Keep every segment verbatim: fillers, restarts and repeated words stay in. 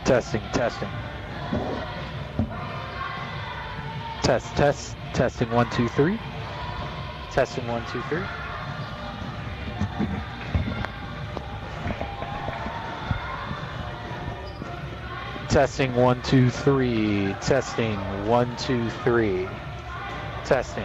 Testing, testing. Test, test, testing one, two, three. Testing one, two, three. Testing one, two, three. Testing one, two, three. Testing.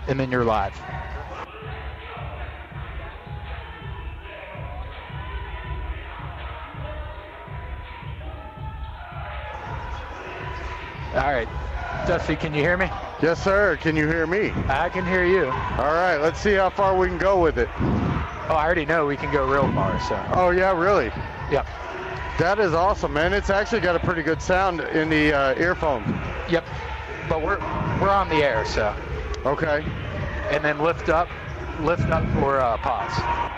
and then you're live. All right, Dusty, can you hear me? Yes, sir. Can you hear me? I can hear you. All right, let's see how far we can go with it. Oh, I already know we can go real far, so. Oh, yeah, really? Yep. That is awesome, man. It's actually got a pretty good sound in the uh, earphones. Yep. But we're we're on the air, so. Okay. And then lift up, lift up for uh, pause.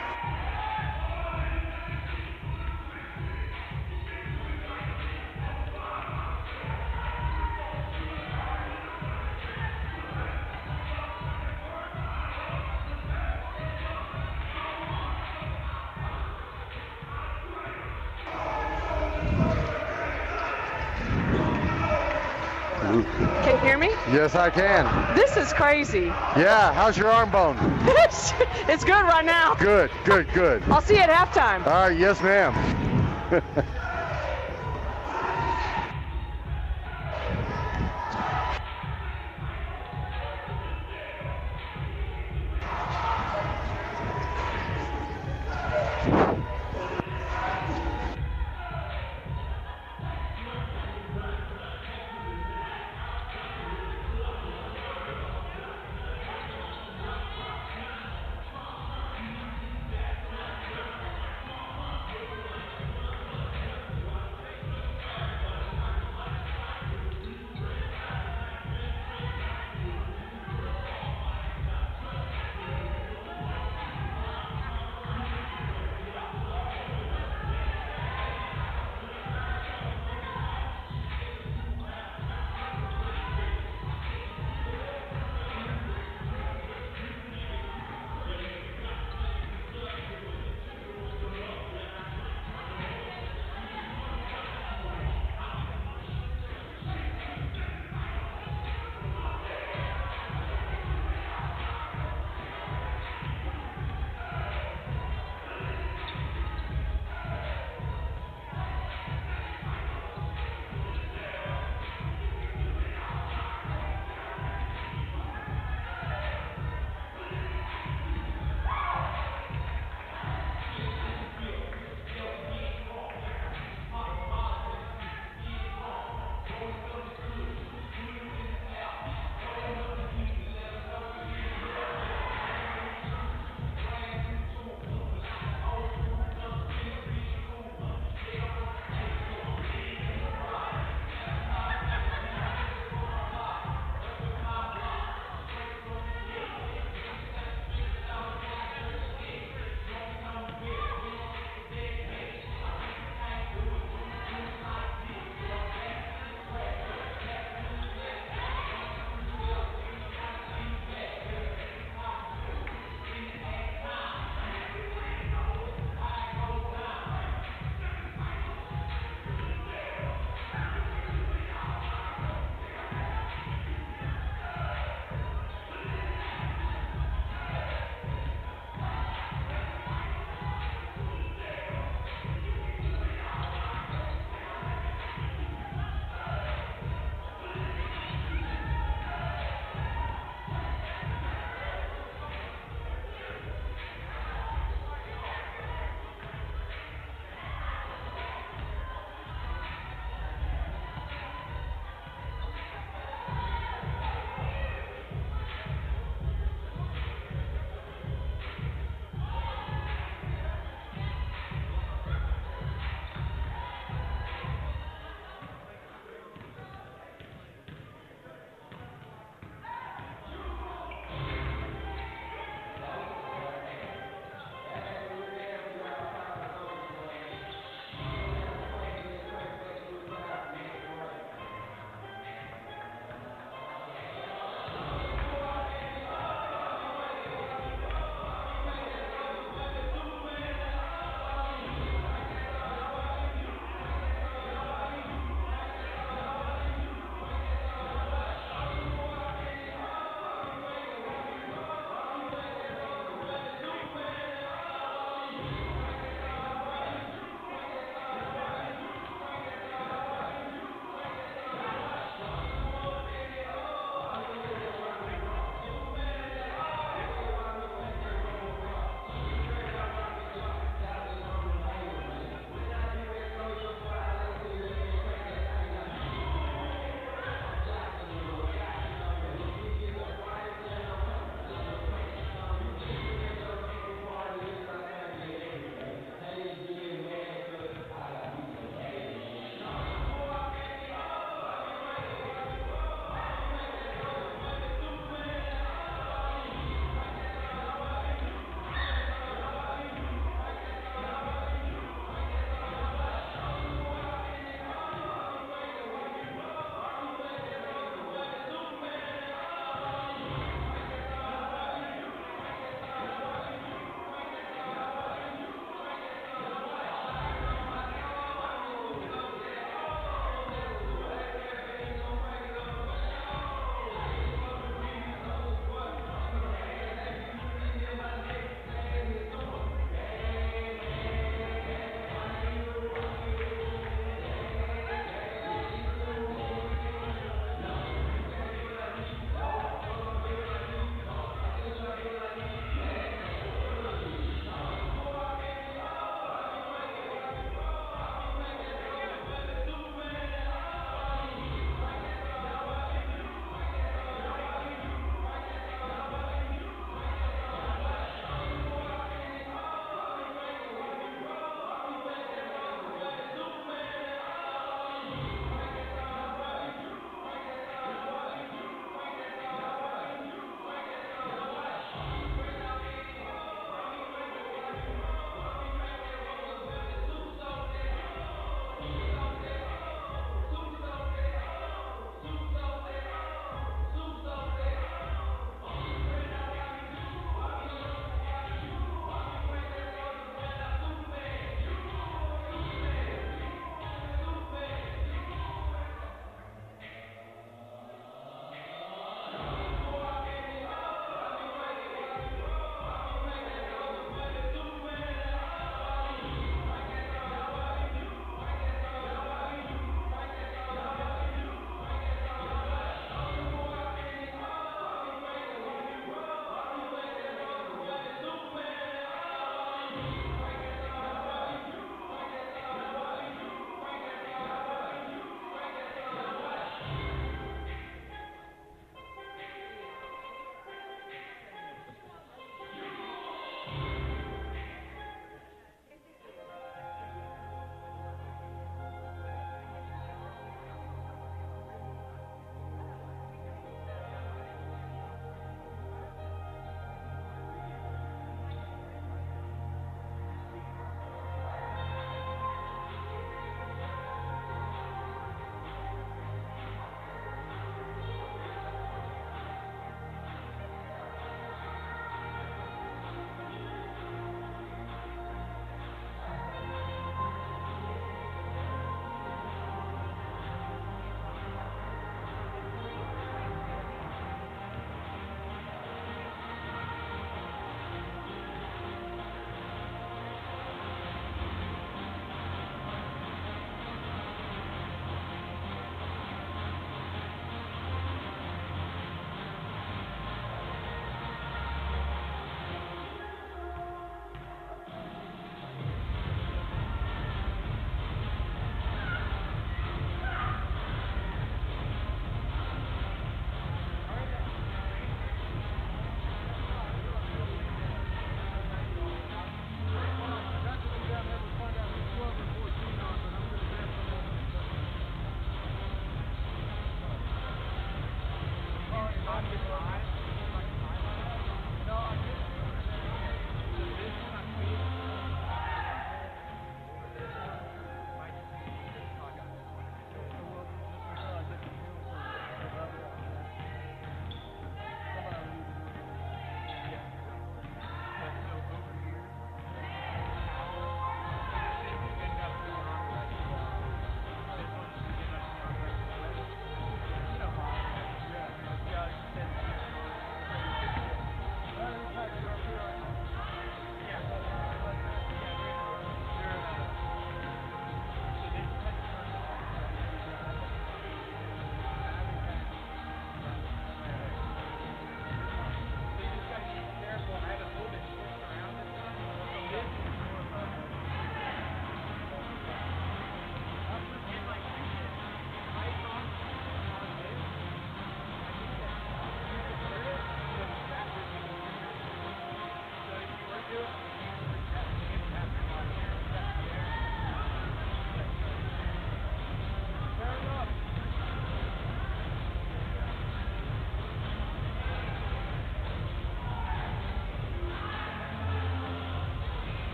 Can you hear me? Yes, I can. This is crazy. Yeah, how's your arm bone? it's, it's good right now. Good, good, good. I'll see you at halftime. All right, yes, ma'am.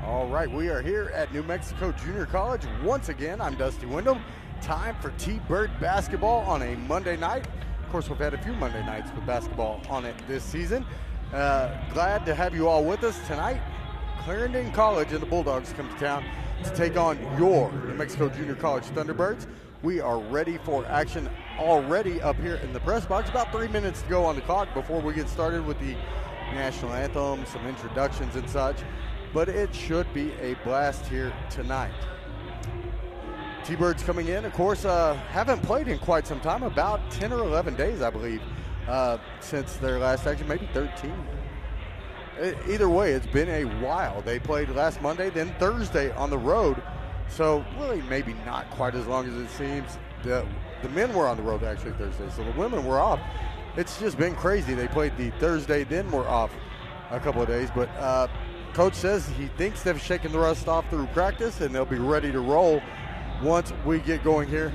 All right, we are here at New Mexico Junior College. Once again, I'm Dusty Wyndham. Time for T-Bird basketball on a Monday night. Of course, we've had a few Monday nights with basketball on it this season. Uh, glad to have you all with us tonight. Clarendon College and the Bulldogs come to town to take on your New Mexico Junior College Thunderbirds. We are ready for action already up here in the press box. About three minutes to go on the clock before we get started with the national anthem, some introductions and such. But it should be a blast here tonight. T-Birds coming in, of course, uh, haven't played in quite some time, about ten or eleven days, I believe, uh, since their last action, maybe thirteen. Either way, it's been a while. They played last Monday, then Thursday on the road. So really maybe not quite as long as it seems. The, the men were on the road actually Thursday, so the women were off. It's just been crazy. They played the Thursday, then were off a couple of days. But uh, Coach says he thinks they've shaken the rust off through practice, and they'll be ready to roll once we get going here.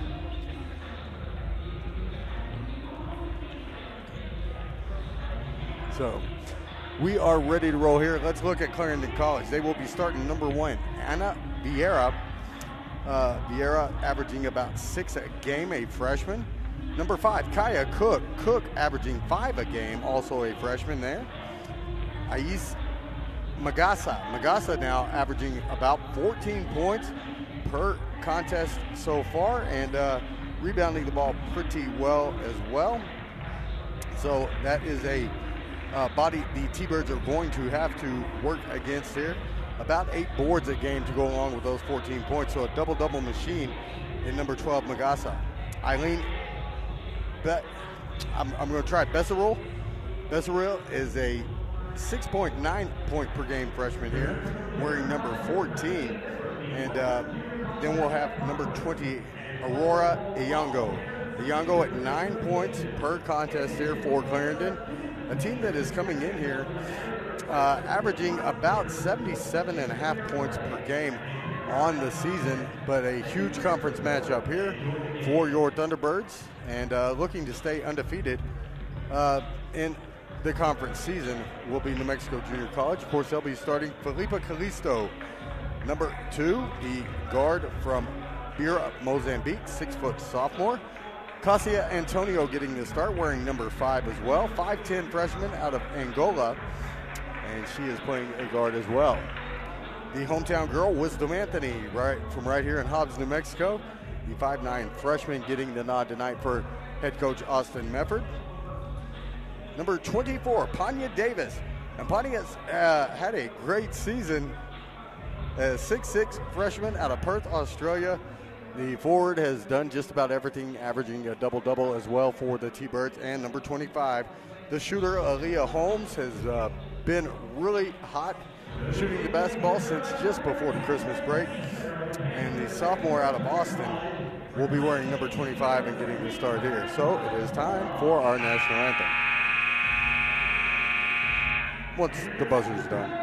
So we are ready to roll here. Let's look at Clarendon College. They will be starting number one, Anna Vieira. Uh, Vieira averaging about six a game, a freshman. Number five, Kaya Cook. Cook averaging five a game, also a freshman there. Ais Magasa. Magasa now averaging about fourteen points per contest so far, and uh, rebounding the ball pretty well as well. So that is a uh, body the T-Birds are going to have to work against here. About eight boards a game to go along with those fourteen points. So a double-double machine in number twelve, Magasa. Eileen, Bet, I'm, I'm going to try Bessaril. Bessaril is a six point nine point per game freshman here, wearing number fourteen. And uh, then we'll have number twenty, Aurora Iyango. Iyango at nine points per contest here for Clarendon. A team that is coming in here uh, averaging about seventy-seven and a half points per game on the season, but a huge conference matchup here for your Thunderbirds, and uh, looking to stay undefeated uh, in the conference season will be New Mexico Junior College. Of course, they'll be starting Felipa Calisto, number two, the guard from Beira, Mozambique, six-foot sophomore. Cassia Antonio getting the start, wearing number five as well. five ten freshman out of Angola, and she is playing a guard as well. The hometown girl, Wisdom Anthony, right from right here in Hobbs, New Mexico. The five nine freshman getting the nod tonight for head coach Austin Mefford. Number twenty-four, Panya Davis. And Panya's uh, had a great season. A six six freshman out of Perth, Australia. The forward has done just about everything, averaging a double-double as well for the T-Birds. And number twenty-five, the shooter, Aaliyah Holmes, has uh, been really hot shooting the basketball since just before the Christmas break. And the sophomore out of Austin will be wearing number twenty-five and getting the start here. So it is time for our national anthem. Once the buzzer's done.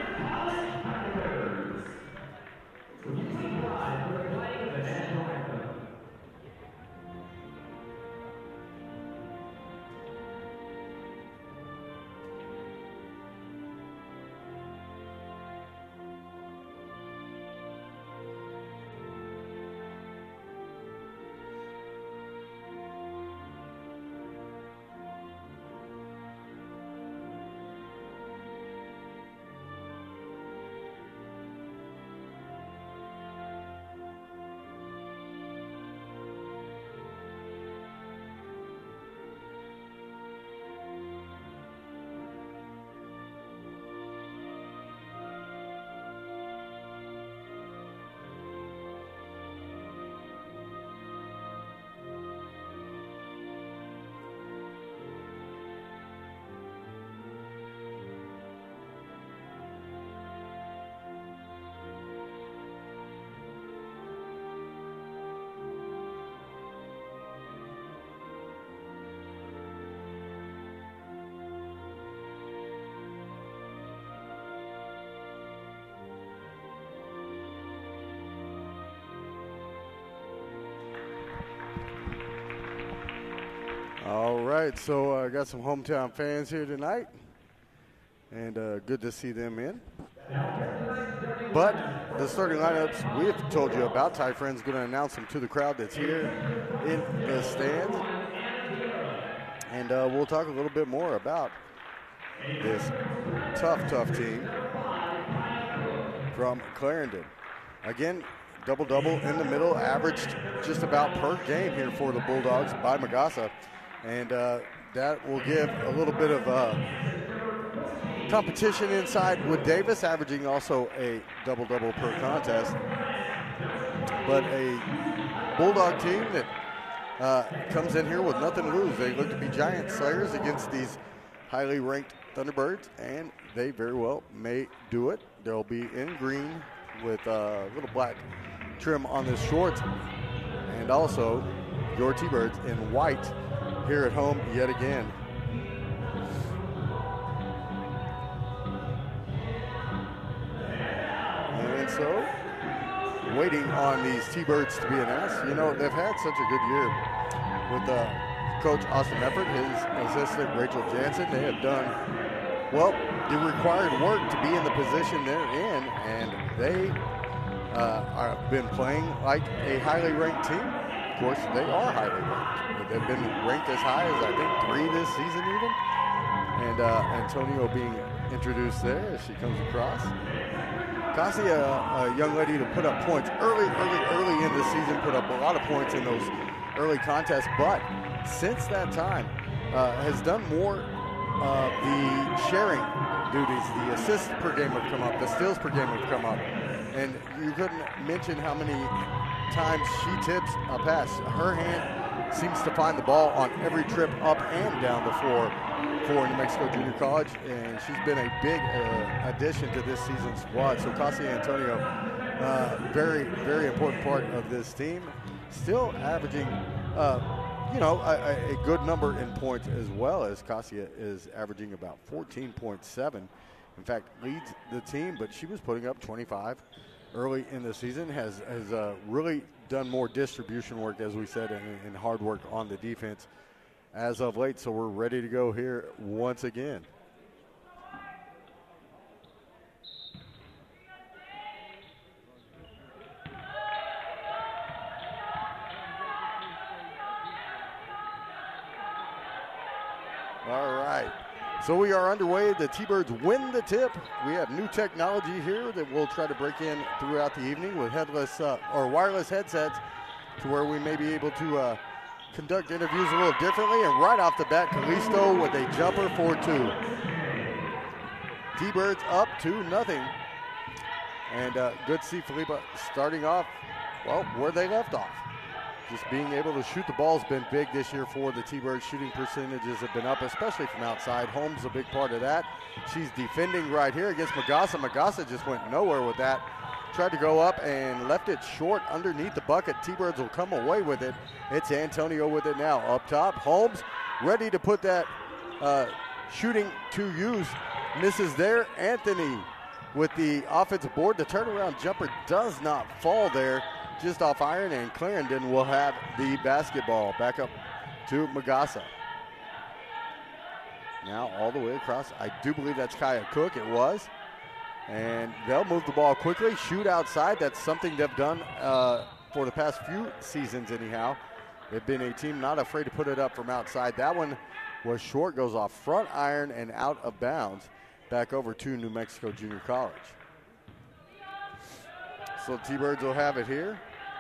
All right, so I uh, got some hometown fans here tonight, and uh, good to see them in. But the starting lineups we have told you about, Ty Friend's going to announce them to the crowd that's here in the stands. And uh, we'll talk a little bit more about this tough, tough team from Clarendon. Again, double-double in the middle, averaged just about per game here for the Bulldogs by Magassa. And uh, that will give a little bit of uh, competition inside with Davis, averaging also a double-double per contest. But a Bulldog team that uh, comes in here with nothing to lose. They look to be giant slayers against these highly ranked Thunderbirds, and they very well may do it. They'll be in green with a little black trim on the shorts, and also your T-Birds in white here at home yet again. And so, waiting on these T-Birds to be announced. You know, they've had such a good year with uh, Coach Austin Effort, his assistant Rachel Jansen. They have done, well, the required work to be in the position they're in, and they uh, have been playing like a highly ranked team. Of course, they are highly ranked. They've been ranked as high as, I think, three this season even. And uh, Antonio being introduced there as she comes across. Cassia, a young lady to put up points early, early, early in the season, put up a lot of points in those early contests, but since that time uh, has done more of the sharing duties. The assists per game have come up, the steals per game have come up, and you couldn't mention how many times she tips a pass. Her hand seems to find the ball on every trip up and down the floor for New Mexico Junior College, and she's been a big uh, addition to this season's squad. So Cassia Antonio, uh, very, very important part of this team. Still averaging, uh, you know, a, a good number in points as well, as Cassia is averaging about fourteen point seven. In fact, leads the team, but she was putting up twenty-five early in the season, has, has uh, really done more distribution work, as we said, and, and hard work on the defense as of late. So we're ready to go here once again. All right, so we are underway. The T-Birds win the tip. We have new technology here that we'll try to break in throughout the evening with headless uh, or wireless headsets, to where we may be able to uh, conduct interviews a little differently. And right off the bat, Callisto with a jumper for two. T-Birds up two nothing. And uh, good to see Felipa starting off, well, where they left off. Just being able to shoot the ball has been big this year for the T-Birds. Shooting percentages have been up, especially from outside. Holmes a big part of that. She's defending right here against Magassa. Magassa just went nowhere with that. Tried to go up and left it short underneath the bucket. T-Birds will come away with it. It's Antonio with it now. Up top, Holmes ready to put that uh, shooting to use. Misses there. Anthony with the offensive board. The turnaround jumper does not fall there. Just off iron, and Clarendon will have the basketball. Back up to Magassa. Now all the way across. I do believe that's Kaya Cook. It was. And they'll move the ball quickly, shoot outside. That's something they've done uh, for the past few seasons anyhow. They've been a team not afraid to put it up from outside. That one was short, goes off front iron and out of bounds. Back over to New Mexico Junior College. So T-Birds will have it here.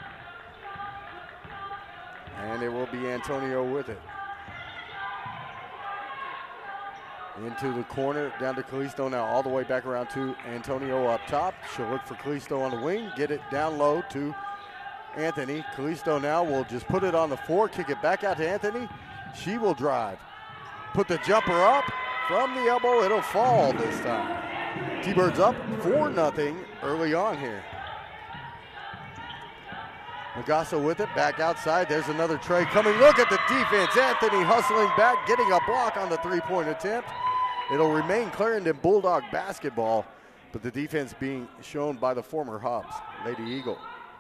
And it will be Antonio with it. Into the corner, down to Callisto now, all the way back around to Antonio up top. She'll look for Callisto on the wing, get it down low to Anthony. Callisto now will just put it on the floor, kick it back out to Anthony. She will drive. Put the jumper up from the elbow, it'll fall this time. T-Birds up four nothing early on here. Magassa with it, back outside. There's another tray coming. Look at the defense. Anthony hustling back, getting a block on the three-point attempt. It'll remain Clarendon Bulldog basketball, but the defense being shown by the former Hubs, Lady Eagle.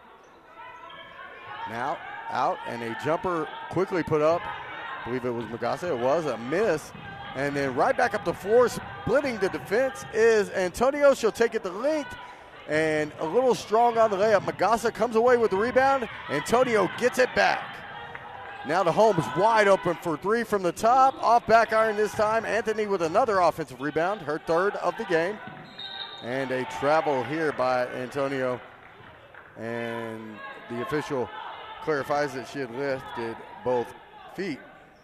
Now out, and a jumper quickly put up. I believe it was Magassa. It was a miss. And then right back up the floor, splitting the defense is Antonio. She'll take it to length. And a little strong on the layup. Magassa comes away with the rebound. Antonio gets it back. Now to Holmes, wide open for three from the top. Off back iron this time. Anthony with another offensive rebound, her third of the game. And a travel here by Antonio. And the official clarifies that she had lifted both feet.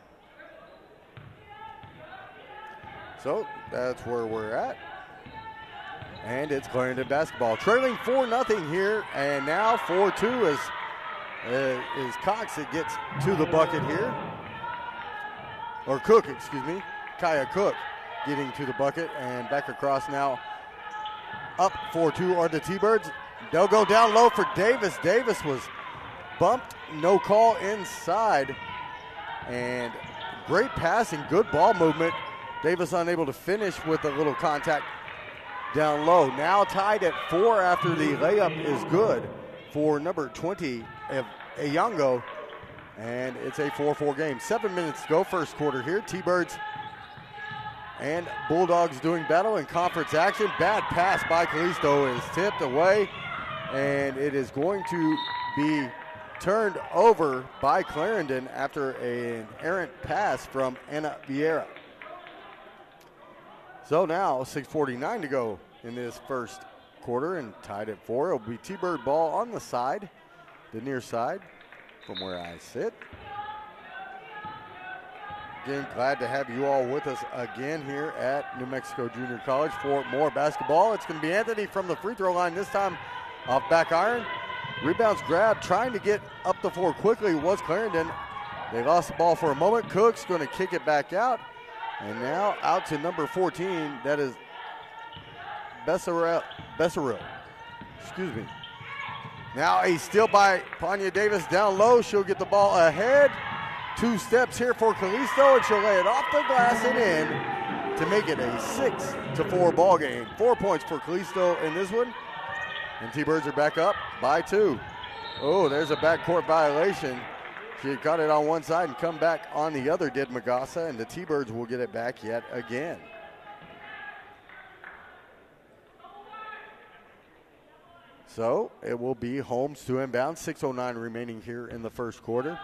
So that's where we're at. And it's Clarendon basketball. Trailing four nothing here, and now four two is, uh, is Cox that gets to the bucket here. Or Cook, excuse me. Kaya Cook getting to the bucket, and back across now. Up four two are the T-Birds. They'll go down low for Davis. Davis was bumped, no call inside. And great passing, good ball movement. Davis unable to finish with a little contact down low. Now tied at four after the layup is good for number twenty, Eyango. And it's a four four game. Seven minutes to go, first quarter here. T-Birds and Bulldogs doing battle in conference action. Bad pass by Callisto is tipped away. And it is going to be turned over by Clarendon after an errant pass from Anna Vieira. So now six forty-nine to go in this first quarter, and tied at four. It'll be T-Bird ball on the side, the near side from where I sit. Again, glad to have you all with us again here at New Mexico Junior College for more basketball. It's going to be Anthony from the free throw line this time off back iron. Rebounds grabbed, trying to get up the floor quickly was Clarendon. They lost the ball for a moment. Cook's going to kick it back out. And now out to number fourteen, that is Bessarel, Bessarel, excuse me. Now a steal by Panya Davis down low. She'll get the ball ahead. Two steps here for Callisto, and she'll lay it off the glass and in to make it a six to four ball game. Four points for Callisto in this one. And T-Birds are back up by two. Oh, there's a backcourt violation. She had caught it on one side and come back on the other, did Magassa, and the T-Birds will get it back yet again. So it will be Holmes to inbound. six oh nine remaining here in the first quarter.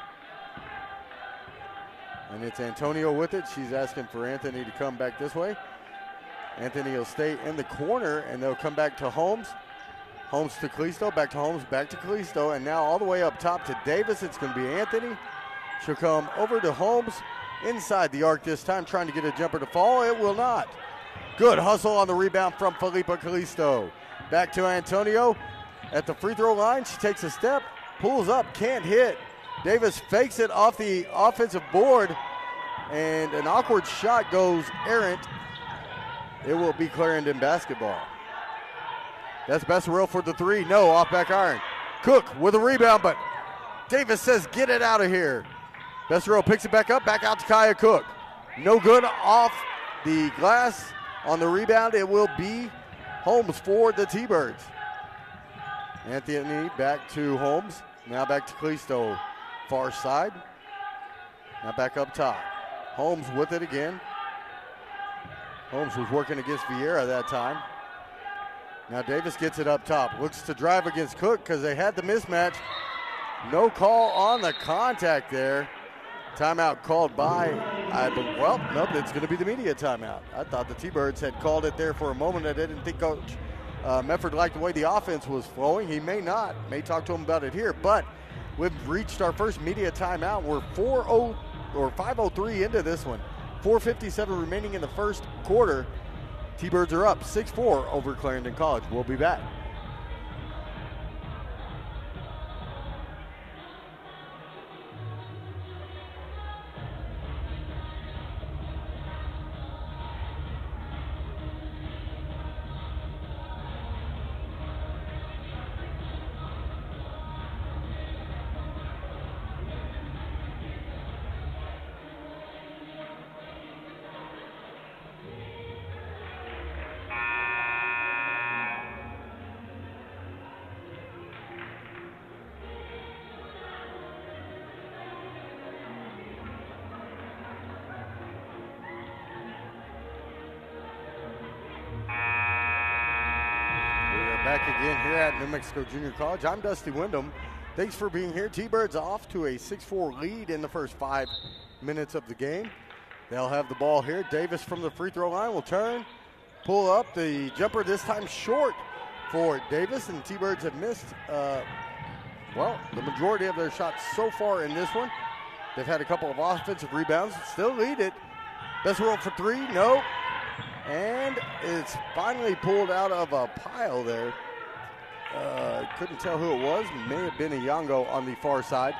And it's Antonio with it. She's asking for Anthony to come back this way. Anthony will stay in the corner, and they'll come back to Holmes. Holmes to Callisto, back to Holmes, back to Callisto, and now all the way up top to Davis. It's going to be Anthony. She'll come over to Holmes, inside the arc this time, trying to get a jumper to fall. It will not. Good hustle on the rebound from Felipa Callisto. Back to Antonio at the free throw line. She takes a step, pulls up, can't hit. Davis fakes it off the offensive board, and an awkward shot goes errant. It will be Clarendon basketball. That's Bessarel for the three. No, off back iron. Cook with a rebound, but Davis says, get it out of here. Bessarel picks it back up, back out to Kaya Cook. No good off the glass on the rebound. It will be Holmes for the T-Birds. Anthony back to Holmes. Now back to Callisto. Far side. Now back up top. Holmes with it again. Holmes was working against Vieira that time. Now Davis gets it up top. Looks to drive against Cook because they had the mismatch. No call on the contact there. Timeout called by, I believe, well, nope, it's going to be the media timeout. I thought the T-Birds had called it there for a moment. I didn't think Coach uh, Mefford liked the way the offense was flowing. He may not. May talk to him about it here. But we've reached our first media timeout. We're four oh or five oh three into this one. four fifty-seven remaining in the first quarter. T-Birds are up six four over Clarendon College. We'll be back. back again here at New Mexico Junior College. I'm Dusty Wyndham. Thanks for being here. T-Birds off to a six four lead in the first five minutes of the game. They'll have the ball here. Davis from the free throw line will turn, pull up the jumper, this time short for Davis, and T-Birds have missed, uh, well, the majority of their shots so far in this one. They've had a couple of offensive rebounds, still lead it. Best world for three, no. And it's finally pulled out of a pile there. Uh, couldn't tell who it was. May have been Iyongo on the far side.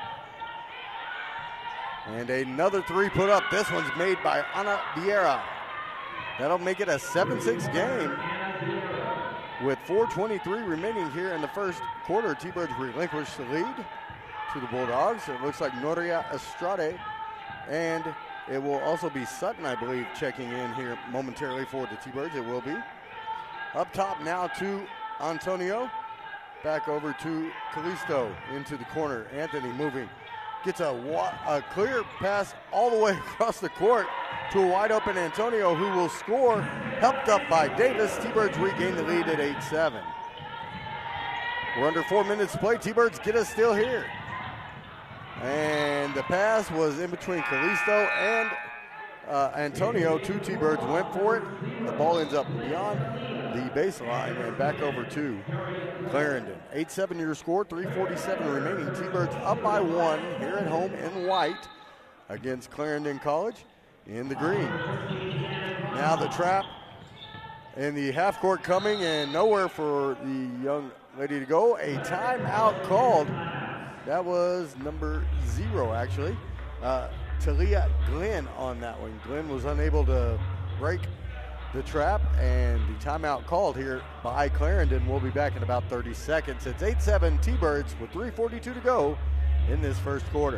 And another three put up. This one's made by Ana Vieira. That'll make it a seven six game. With four twenty-three remaining here in the first quarter, T-Birds relinquish the lead to the Bulldogs. It looks like Noria Estrade, and it will also be Sutton, I believe, checking in here momentarily for the T-Birds. It will be. Up top now to Antonio. Back over to Calisto into the corner. Anthony moving. Gets a, a clear pass all the way across the court to a wide open Antonio, who will score. Helped up by Davis. T-Birds regain the lead at eight seven. We're under four minutes to play. T-Birds get us still here. And the pass was in between Calisto and uh, Antonio. Two T-Birds went for it. The ball ends up beyond the baseline and back over to Clarendon. eight seven your score, three forty-seven remaining. T-Birds up by one here at home in white against Clarendon College in the green. Now the trap and the half court coming, and nowhere for the young lady to go. A timeout called. That was number zero, actually. Uh, Talia Glenn on that one. Glenn was unable to break the trap, and the timeout called here by Clarendon. We'll be back in about thirty seconds. It's eight seven T-Birds with three forty-two to go in this first quarter.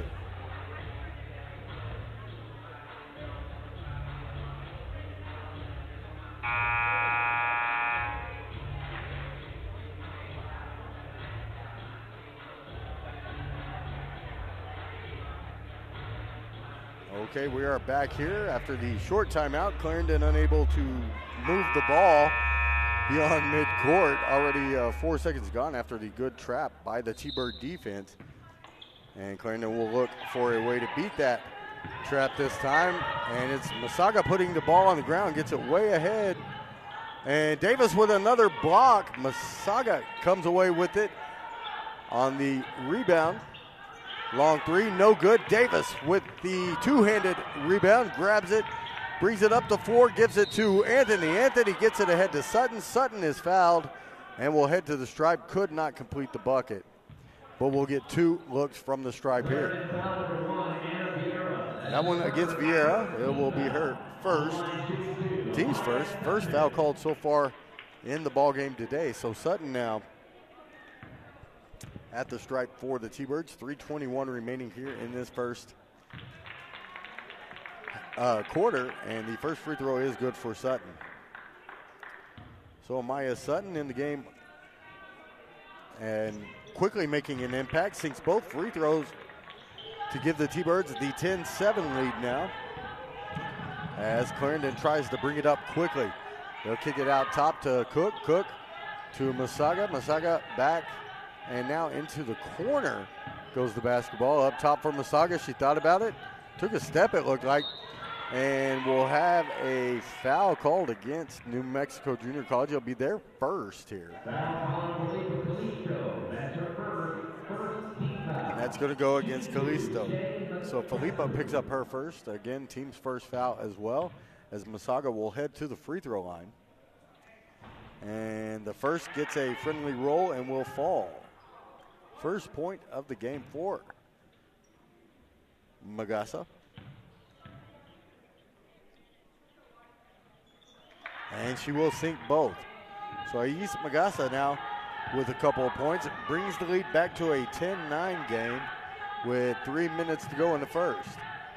Okay, we are back here after the short timeout. Clarendon unable to move the ball beyond midcourt. Already uh, four seconds gone after the good trap by the T-Bird defense. And Clarendon will look for a way to beat that trap this time. And it's Masaga putting the ball on the ground, gets it way ahead. And Davis with another block. Masaga comes away with it on the rebound. Long three, no good. Davis with the two-handed rebound, grabs it, brings it up to four, gives it to Anthony. Anthony gets it ahead to Sutton. Sutton is fouled and will head to the stripe. Could not complete the bucket, but we'll get two looks from the stripe here. That one against Vieira. It will be her first, team's first, first foul called so far in the ball game today. So Sutton now at the stripe for the T-Birds. three twenty-one remaining here in this first uh, quarter, and the first free throw is good for Sutton. So Maya Sutton in the game and quickly making an impact, sinks both free throws to give the T-Birds the ten seven lead now, as Clarendon tries to bring it up quickly. They'll kick it out top to Cook. Cook to Masaga. Masaga back. And now into the corner goes the basketball. Up top for Masaga. She thought about it. Took a step, it looked like. And we'll have a foul called against New Mexico Junior College. It'll be their first here. And that's going to go against Calisto. So Felipa picks up her first. Again, team's first foul as well, as Masaga will head to the free throw line. And the first gets a friendly roll and will fall. First point of the game for Magasa. And she will sink both. So Ais Magasa now with a couple of points. It brings the lead back to a ten nine game with three minutes to go in the first.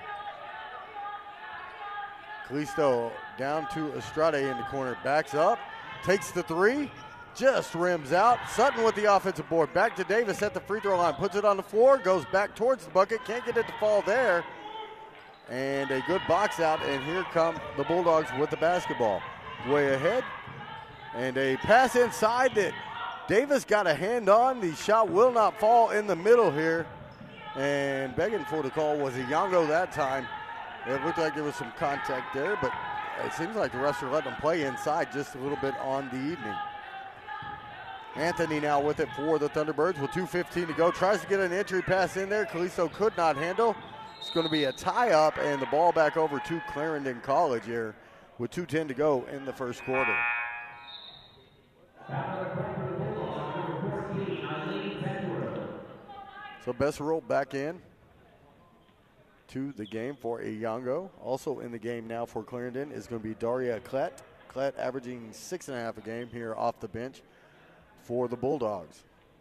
Calisto down to Estrade in the corner. Backs up, takes the three. Just rims out. Sutton with the offensive board. Back to Davis at the free throw line. Puts it on the floor. Goes back towards the bucket. Can't get it to fall there. And a good box out. And here come the Bulldogs with the basketball. Way ahead. And a pass inside that Davis got a hand on. The shot will not fall in the middle here. And begging for the call was Iyongo that time. It looked like there was some contact there, but it seems like the refs are letting them play inside just a little bit on the evening. Anthony now with it for the Thunderbirds with two fifteen to go. Tries to get an entry pass in there. Calisto could not handle. It's going to be a tie-up, and the ball back over to Clarendon College here with two ten to go in the first quarter. So Besserell back in to the game for Iyongo. Also in the game now for Clarendon is going to be Daria Klett. Klett averaging six and a half a game here off the bench for the Bulldogs.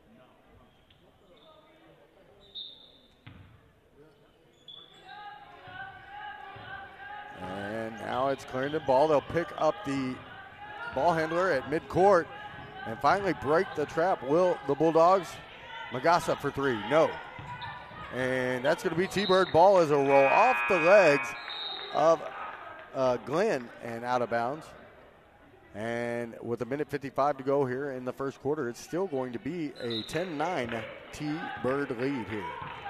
And now it's Clarendon ball. They'll pick up the ball handler at midcourt and finally break the trap. Will the Bulldogs? Magassa for three, no. And that's going to be T-Bird. Ball is a roll off the legs of uh, Glenn and out of bounds. And with a minute fifty-five to go here in the first quarter, it's still going to be a ten nine T-Bird lead here.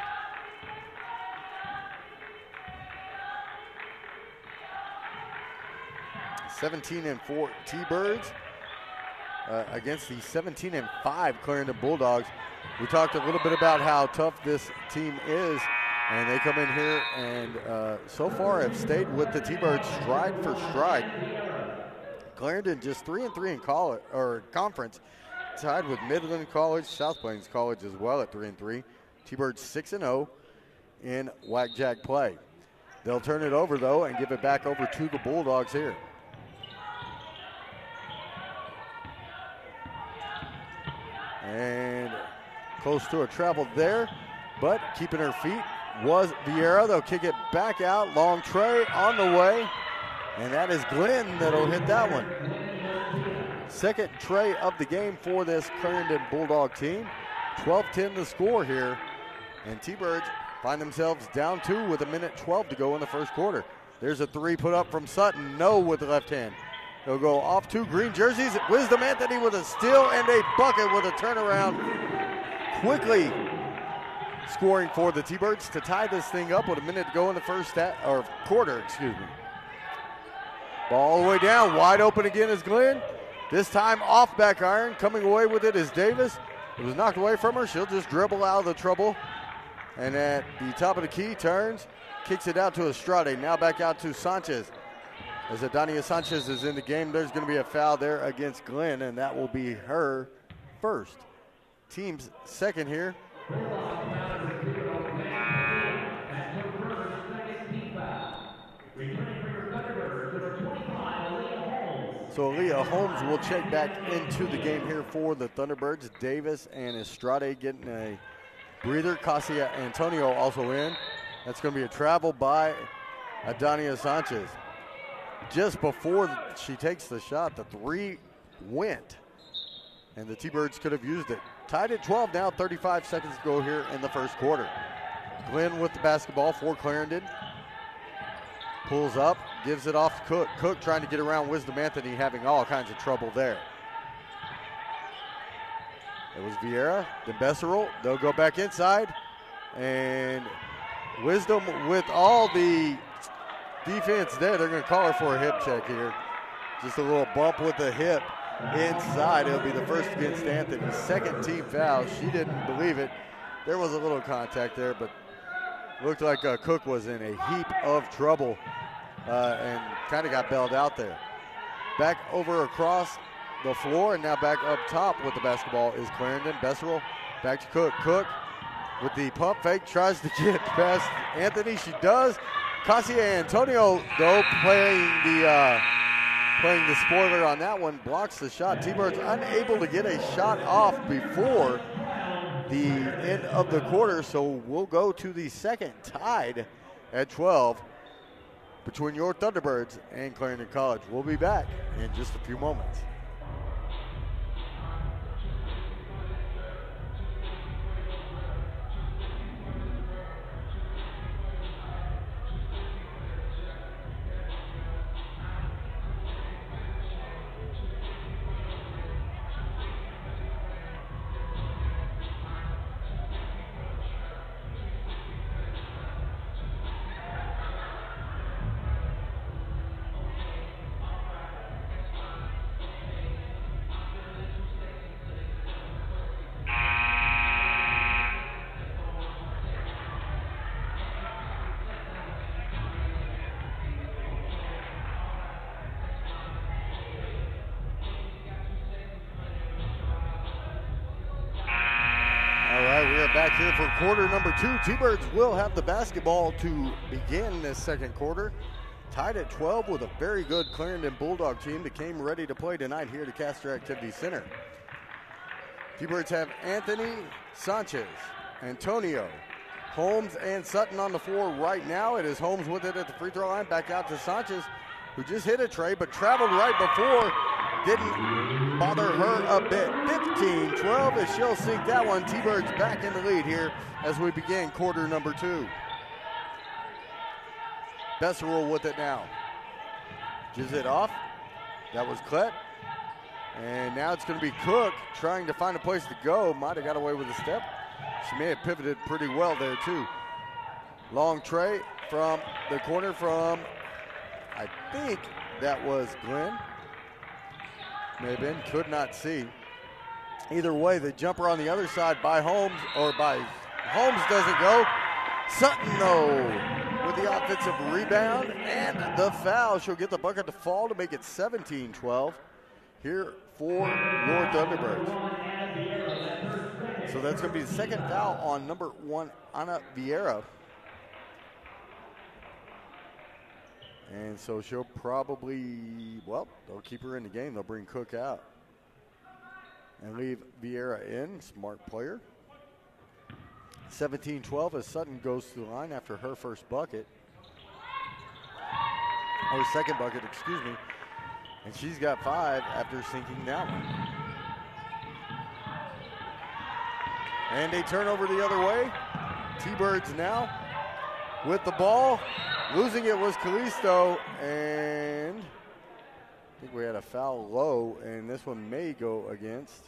seventeen and four T-Birds uh, against the seventeen and five Clarendon Bulldogs. We talked a little bit about how tough this team is, and they come in here and uh, so far have stayed with the T-Birds stride for stride. Clarendon just three and three in college or conference, tied with Midland College, South Plains College as well at three and three. T-Birds six and zero in whack-jack play. They'll turn it over though and give it back over to the Bulldogs here. And close to a travel there, but keeping her feet was Vieira. They'll kick it back out. Long tray on the way, and that is Glenn that'll hit that one. Second tray of the game for this Clarendon Bulldog team. twelve ten the score here, and T-Birds find themselves down two with a minute twelve to go in the first quarter. There's a three put up from Sutton, no with the left hand. They'll go off two green jerseys. Wisdom Anthony with a steal and a bucket with a turnaround. Quickly scoring for the T-Birds to tie this thing up with a minute to go in the first stat, or quarter, excuse me. Ball all the way down, wide open again is Glenn. This time off back iron, coming away with it is Davis. It was knocked away from her. She'll just dribble out of the trouble. And at the top of the key, turns, kicks it out to Estrade. Now back out to Sanchez. As Adania Sanchez is in the game, there's going to be a foul there against Glenn, and that will be her first. Team's second here. So Aaliyah Holmes will check back into the game here for the Thunderbirds. Davis and Estrade getting a breather. Casia Antonio also in. That's going to be a travel by Adania Sanchez. Just before she takes the shot, the three went, and the T-Birds could have used it. Tied at twelve now, thirty-five seconds to go here in the first quarter. Glenn with the basketball for Clarendon. Pulls up, gives it off to Cook. Cook trying to get around Wisdom Anthony, having all kinds of trouble there. It was Vieira, then Besserell. They'll go back inside, and Wisdom with all the defense there. They're going to call her for a hip check here. Just a little bump with the hip inside. It'll be the first against Anthony. Second team foul. She didn't believe it. There was a little contact there, but looked like uh, Cook was in a heap of trouble uh, and kind of got bailed out there. Back over across the floor, and now back up top with the basketball is Clarendon. Besserell back to Cook. Cook with the pump fake tries to get past Anthony. She does. Casia Antonio, though, playing the uh, playing the spoiler on that one, blocks the shot. T-Birds unable to get a shot off before the end of the quarter, so we'll go to the second, tied at twelve between your Thunderbirds and Clarendon College. We'll be back in just a few moments. are back here for quarter number two. T-Birds will have the basketball to begin this second quarter. Tied at twelve with a very good Clarendon Bulldog team that came ready to play tonight here at the Castor Activity Center. T-Birds have Anthony Sanchez, Antonio, Holmes, and Sutton on the floor right now. It is Holmes with it at the free throw line. Back out to Sanchez, who just hit a tray but traveled right before. Didn't bother her a bit. fifteen twelve as she'll sink that one. T-Birds back in the lead here as we begin quarter number two. Besserell with it now. Gives it off. That was Klett. And now it's going to be Cook trying to find a place to go. Might have got away with a step. She may have pivoted pretty well there too. Long tray from the corner from, I think that was Glenn. May have been, could not see. Either way, the jumper on the other side by Holmes, or by Holmes doesn't go. Sutton though, with the offensive rebound and the foul. She'll get the bucket to fall to make it seventeen twelve here for your Thunderbirds. So that's going to be the second foul on number one, Ana Vieira. And so she'll probably, well, they'll keep her in the game. They'll bring Cook out and leave Vieira in. Smart player. seventeen twelve as Sutton goes to the line after her first bucket. Or second bucket, excuse me. And she's got five after sinking that one. And a turnover the other way. T-Birds now with the ball. Losing it was Callisto, and I think we had a foul low, and this one may go against.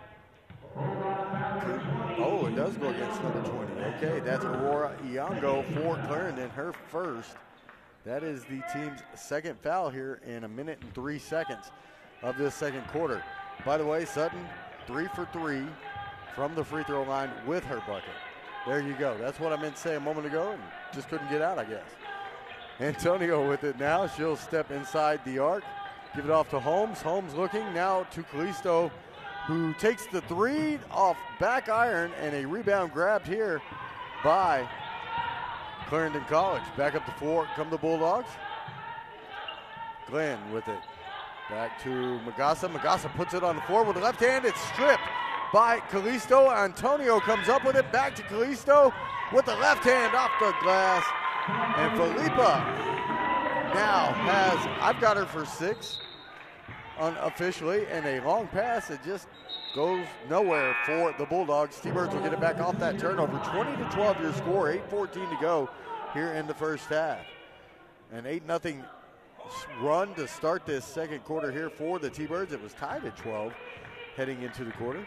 Oh, it does go against number twenty. Okay, that's Aurora Iongo for Clarendon, her first. That is the team's second foul here in a minute and three seconds of this second quarter. By the way, Sutton, three for three from the free throw line with her bucket. There you go. That's what I meant to say a moment ago and just couldn't get out, I guess. Antonio with it now. She'll step inside the arc, give it off to Holmes. Holmes looking now to Callisto, who takes the three off back iron, and a rebound grabbed here by Clarendon College. Back up the floor come the Bulldogs. Glenn with it. Back to Magassa. Magassa puts it on the floor with the left hand. It's stripped by Callisto. Antonio comes up with it. Back to Callisto with the left hand off the glass. And Felipa now has, I've got her for six unofficially, and a long pass that just goes nowhere for the Bulldogs. T-Birds will get it back off that turnover. twenty to twelve your score, eight fourteen to go here in the first half. An eight nothing run to start this second quarter here for the T-Birds. It was tied at twelve heading into the quarter.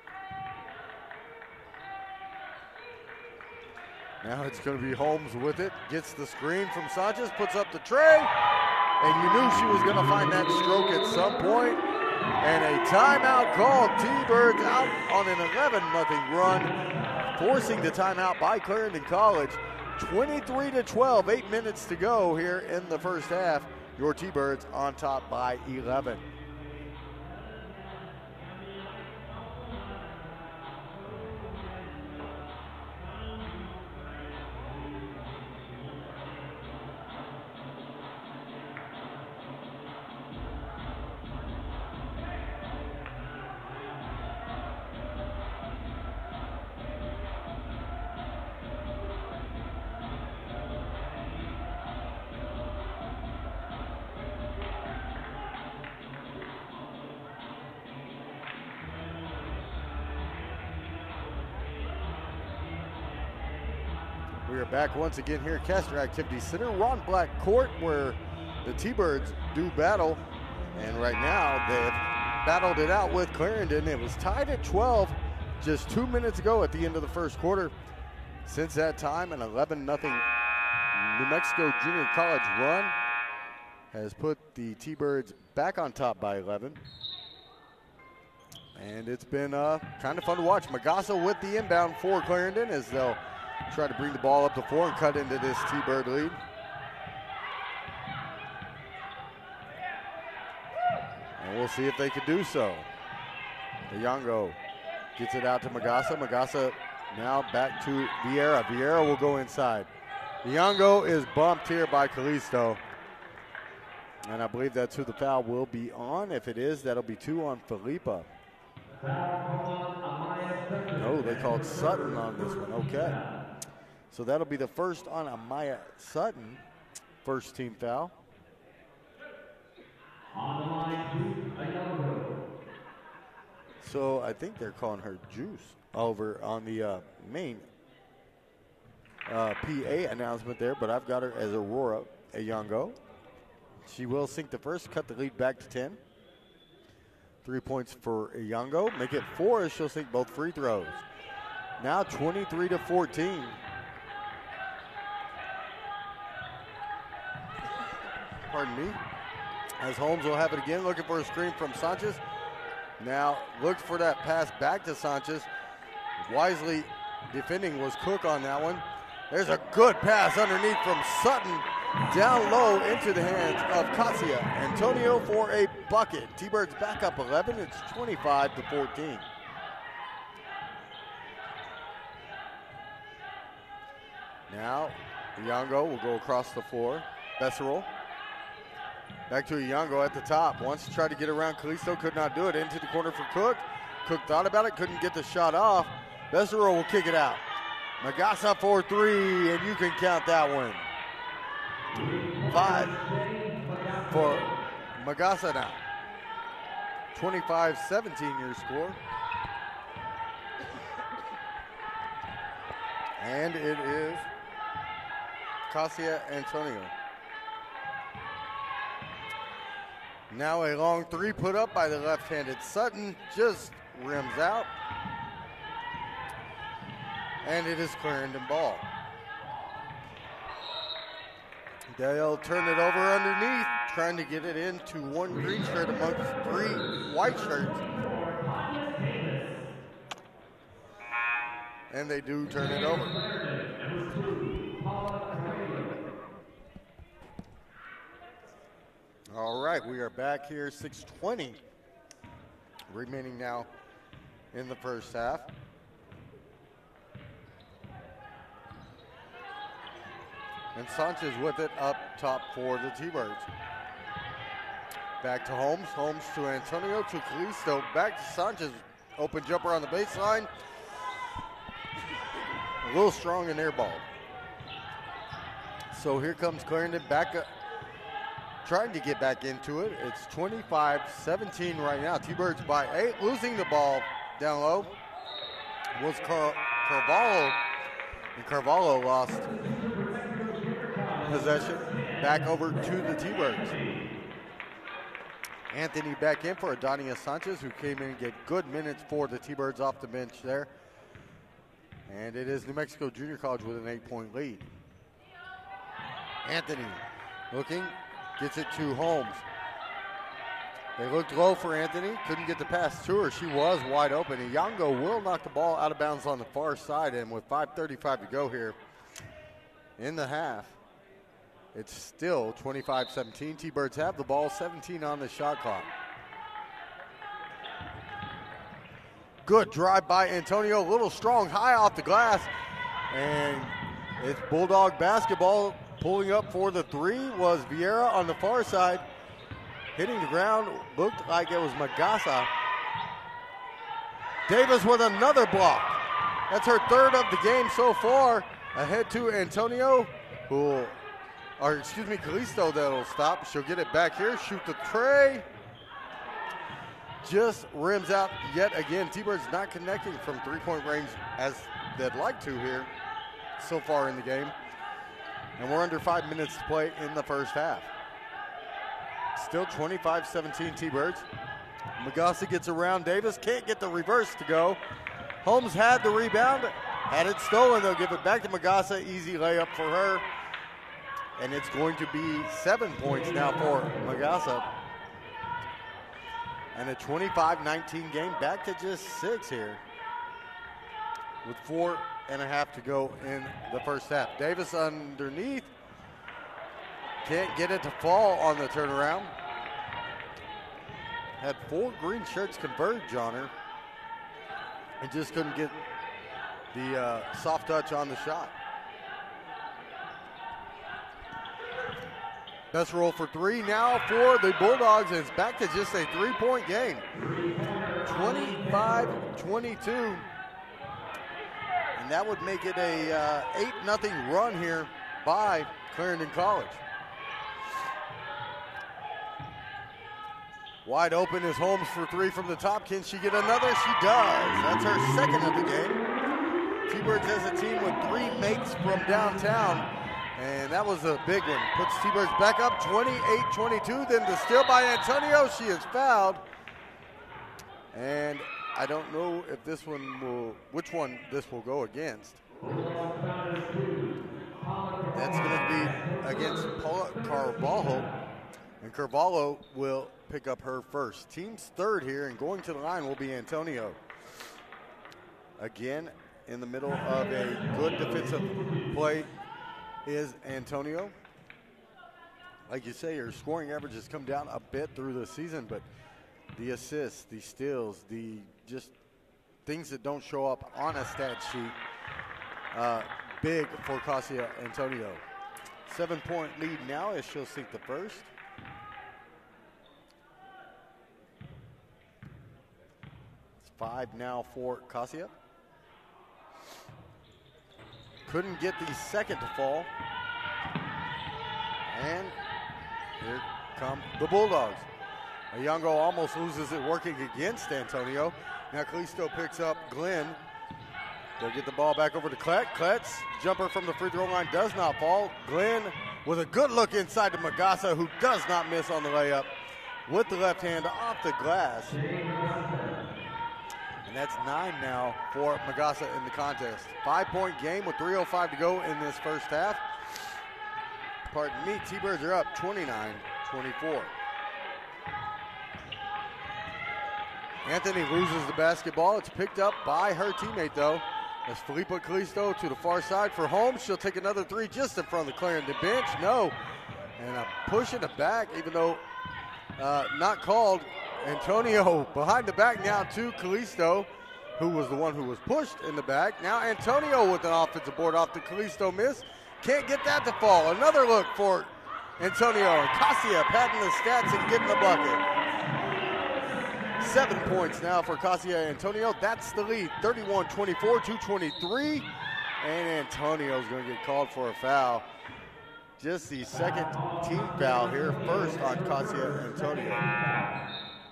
Now it's going to be Holmes with it. Gets the screen from Sanchez, puts up the tray. And you knew she was going to find that stroke at some point. And a timeout called. T-Birds out on an eleven nothing run, forcing the timeout by Clarendon College. twenty-three to twelve, eight minutes to go here in the first half. Your T-Birds on top by eleven. We are back once again here at Castor Activity Center, Ron Black Court, where the T-Birds do battle. And right now, they've battled it out with Clarendon. It was tied at twelve just two minutes ago at the end of the first quarter. Since that time, an eleven nothing New Mexico Junior College run has put the T-Birds back on top by eleven. And it's been uh, kind of fun to watch. Magassa with the inbound for Clarendon as they'll try to bring the ball up the floor and cut into this T-Bird lead. And we'll see if they can do so. Iongo gets it out to Magassa. Magassa Now back to Vieira. Vieira will go inside. Nyong'o is bumped here by Kalisto. And I believe that's who the foul will be on. If it is, that'll be two on Felipa. No, they called Sutton on this one. Okay. So that'll be the first on Amaya Sutton. First team foul. So I think they're calling her Juice over on the uh, main uh, P A announcement there, but I've got her as Aurora Nyong'o. She will sink the first, cut the lead back to ten. Three points for Nyong'o. Make it four as she'll sink both free throws. Now twenty-three to fourteen. Pardon me. As Holmes will have it again, looking for a screen from Sanchez. Now looks for that pass back to Sanchez. Wisely defending was Cook on that one. There's a good pass underneath from Sutton. Down low into the hands of Cassia Antonio for a bucket. T-Birds back up eleven. It's twenty-five to fourteen. Now Nyong'o will go across the floor. Besserell. Back to Nyong'o at the top. Wants to try to get around Kalisto. Could not do it. Into the corner for Cook. Cook thought about it. Couldn't get the shot off. Besserell will kick it out. Magassa for three, and you can count that one. Five for Magassa now. twenty-five seventeen your score. And it is Cassia Antonio. Now a long three put up by the left-handed Sutton. Just rims out. And it is Clarendon ball. They'll turn it over underneath, trying to get it into one green shirt amongst three white shirts. And they do turn it over. All right, we are back here, six twenty remaining now in the first half. And Sanchez with it up top for the T-Birds. Back to Holmes. Holmes to Antonio, to Kalisto. Back to Sanchez. Open jumper on the baseline. A little strong and air ball. So here comes Clarendon back up, trying to get back into it. It's twenty-five seventeen right now. T-Birds by eight. Losing the ball down low was Car Carvalho. And Carvalho lost possession back over to the T-Birds. Anthony back in for Adonia Sanchez, who came in and get good minutes for the T-Birds off the bench there. And it is New Mexico Junior College with an eight-point lead. Anthony looking, gets it to Holmes. They looked low for Anthony, couldn't get the pass to her. She was wide open. And Nyong'o will knock the ball out of bounds on the far side, and with five thirty-five to go here in the half, it's still twenty-five seventeen. T-Birds have the ball, seventeen on the shot clock. Good drive by Antonio, a little strong, high off the glass. And it's Bulldog basketball. Pulling up for the three was Vieira on the far side. Hitting the ground, looked like it was Magassa. Davis with another block. That's her third of the game so far. Ahead to Antonio, who Or excuse me, Kalisto that'll stop. She'll get it back here, shoot the tray. Just rims out yet again. T-Birds not connecting from three-point range as they'd like to here so far in the game. And we're under five minutes to play in the first half. Still twenty-five seventeen T-Birds. Magassa gets around Davis, can't get the reverse to go. Holmes had the rebound, had it stolen. They'll give it back to Magassa, easy layup for her. And it's going to be seven points now for Magassa. And a twenty-five nineteen game, back to just six here with four and a half to go in the first half. Davis underneath. Can't get it to fall on the turnaround. Had four green shirts converge on her and just couldn't get the uh, soft touch on the shot. Best roll for three now for the Bulldogs. It's back to just a three-point game. twenty-five twenty-two. And that would make it a uh, eight nothing run here by Clarendon College. Wide open is Holmes for three from the top. Can she get another? She does. That's her second of the game. T-Birds has a team with three makes from downtown, and that was a big one. Puts T-Birds back up twenty-eight twenty-two. Then the steal by Antonio. She is fouled. And I don't know if this one will, which one this will go against. That's going to be against Paula Carvalho. And Carvalho will pick up her first. Team's third here, and going to the line will be Antonio. Again, in the middle of a good defensive play is Antonio. Like you say, her scoring average has come down a bit through the season, but the assists, the steals, the just things that don't show up on a stat sheet, uh, big for Cassia Antonio. Seven-point lead now as she'll sink the first. It's five now for Cassia. Couldn't get the second to fall. And here come the Bulldogs. Ayongo almost loses it working against Antonio. Now Callisto picks up Glenn. They'll get the ball back over to Klett. Klett's jumper from the free throw line does not fall. Glenn with a good look inside to Magassa, who does not miss on the layup with the left hand off the glass. And that's nine now for Magassa in the contest. Five-point game with three oh five to go in this first half. Pardon me, T-Birds are up twenty-nine twenty-four. Anthony loses the basketball. It's picked up by her teammate, though. As Felipa Callisto to the far side for Holmes. She'll take another three just in front of the Clarendon bench. No. And a push in the back, even though uh, not called. Antonio behind the back now to Callisto, who was the one who was pushed in the back. Now Antonio with an offensive board off the Callisto miss. Can't get that to fall. Another look for Antonio. And Cassia padding the stats and getting the bucket. Seven points now for Cassia Antonio. That's the lead. thirty-one twenty-four, two twenty-three. And Antonio's going to get called for a foul. Just the second team foul here. First on Cassia Antonio.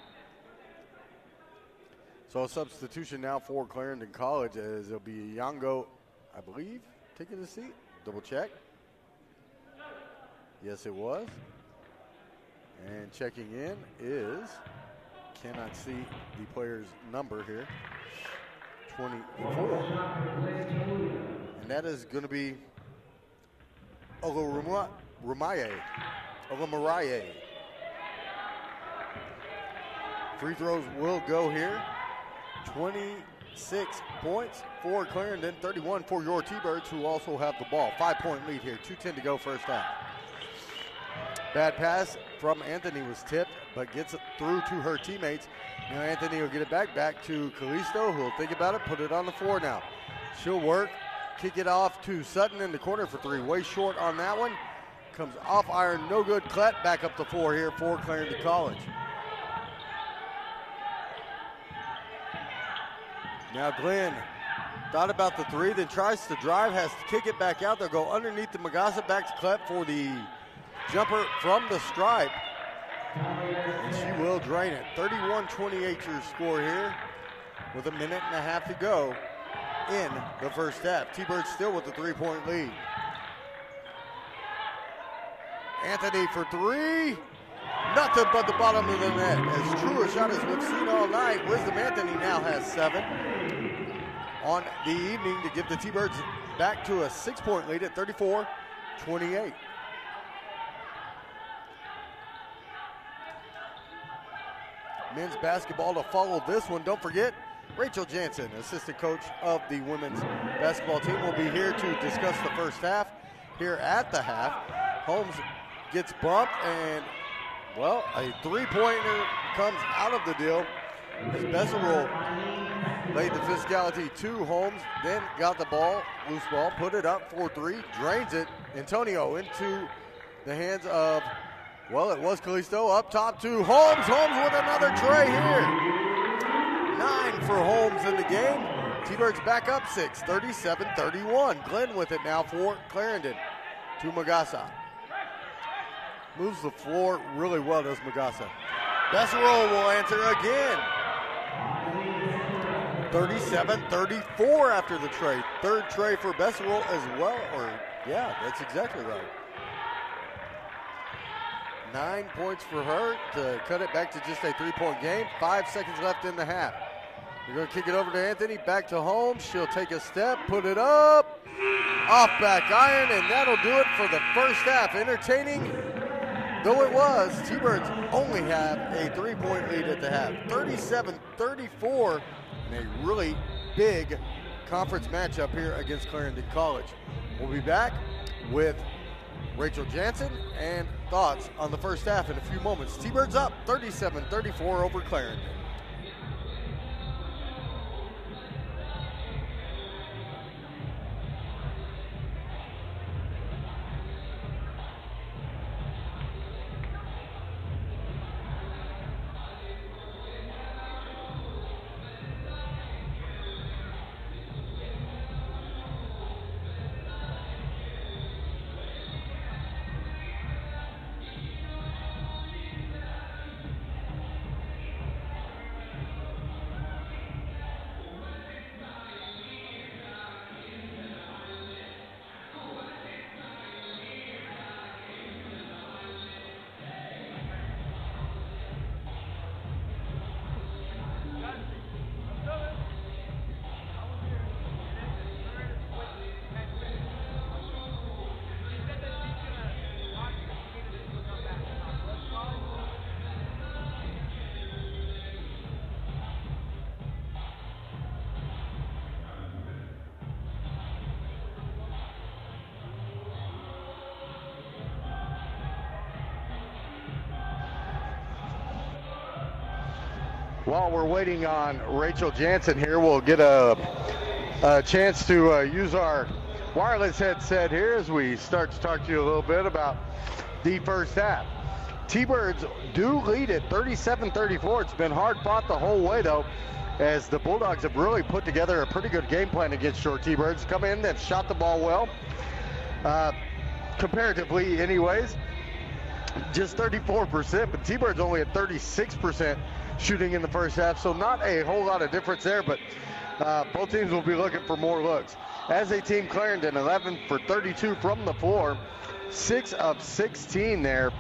So a substitution now for Clarendon College, as it'll be Yango, I believe, taking the seat. Double check. Yes, it was. And checking in is, cannot see the player's number here, twenty-four. And that is going to be Olorumaraye. Olorumaraye. Free throws will go here. twenty-six points for Clarendon, thirty-one for your T-Birds, who also have the ball. Five-point lead here, two ten to go first half. Bad pass from Anthony was tipped, but gets it through to her teammates. Now Anthony will get it back, back to Callisto, who will think about it, put it on the floor now. She'll work, kick it off to Sutton in the corner for three. Way short on that one. Comes off iron, no good. Klett back up the floor here for Clarendon College. Now Glenn thought about the three, then tries to drive, has to kick it back out. They'll go underneath the Magassa, back to Klett for the jumper from the stripe. And she will drain it. thirty-one twenty-eight your score here with a minute and a half to go in the first half. T-Birds still with the three-point lead. Anthony for three. Nothing but the bottom of the net. As true a shot as we've seen all night, Wisdom Anthony now has seven on the evening to give the T-Birds back to a six-point lead at thirty-four twenty-eight. Men's basketball to follow this one. Don't forget, Rachel Jansen, assistant coach of the women's basketball team, will be here to discuss the first half here at the half. Holmes gets bumped, and, well, a three-pointer comes out of the deal as Besserell Laid the physicality to Holmes, then got the ball, loose ball, put it up, four three, drains it. Antonio into the hands of, well, it was Callisto, up top to Holmes. Holmes with another tray here. Nine for Holmes in the game. T-Birds back up six, thirty-seven thirty-one. Glenn with it now for Clarendon to Magassa. Moves the floor really well, does Magassa. Besserell will answer again. thirty-seven thirty-four after the tray. Third tray for Besserell as well, or yeah, that's exactly right. Nine points for her to cut it back to just a three-point game. Five seconds left in the half. We're going to kick it over to Anthony, back to Holmes. She'll take a step, put it up, off back iron, and that'll do it for the first half. Entertaining though it was, T-Birds only have a three-point lead at the half. thirty-seven thirty-four in a really big conference matchup here against Clarendon College. We'll be back with Rachel Jansen and thoughts on the first half in a few moments. T-Birds up thirty-seven thirty-four over Clarendon. While we're waiting on Rachel Jansen here, we'll get a, a chance to uh, use our wireless headset here as we start to talk to you a little bit about the first half. T-Birds do lead at thirty-seven thirty-four. It's been hard fought the whole way, though, as the Bulldogs have really put together a pretty good game plan against your T-Birds. Come in, they've shot the ball well, uh, comparatively anyways, just thirty-four percent, but T-Birds only at thirty-six percent shooting in the first half, so not a whole lot of difference there, but uh, both teams will be looking for more looks. As a team, Clarendon eleven for thirty-two from the floor, six of sixteen there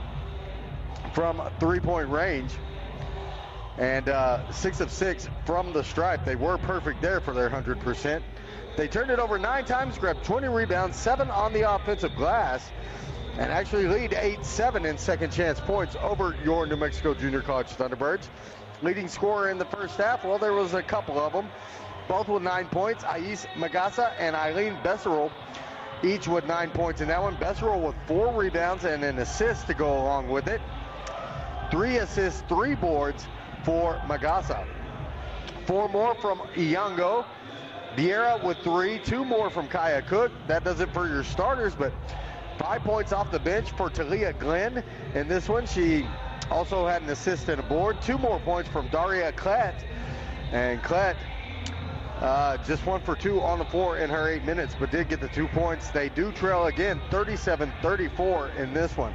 from three-point range, and uh, six of six from the stripe. They were perfect there for their one hundred percent. They turned it over nine times, grabbed twenty rebounds, seven on the offensive glass, and actually lead eight seven in second chance points over your New Mexico Junior College Thunderbirds. Leading scorer in the first half, well, there was a couple of them, both with nine points. Ais Magassa and Eileen Besserell, each with nine points in that one. Besserell with four rebounds and an assist to go along with it. Three assists, three boards for Magassa. Four more from Iyango. Vieira with three, two more from Kaya Cook. That does it for your starters, but five points off the bench for Talia Glenn. In this one, she also had an assist and a board. Two more points from Daria Klett. And Klett uh, just one for two on the floor in her eight minutes, but did get the two points. They do trail again, thirty-seven thirty-four in this one.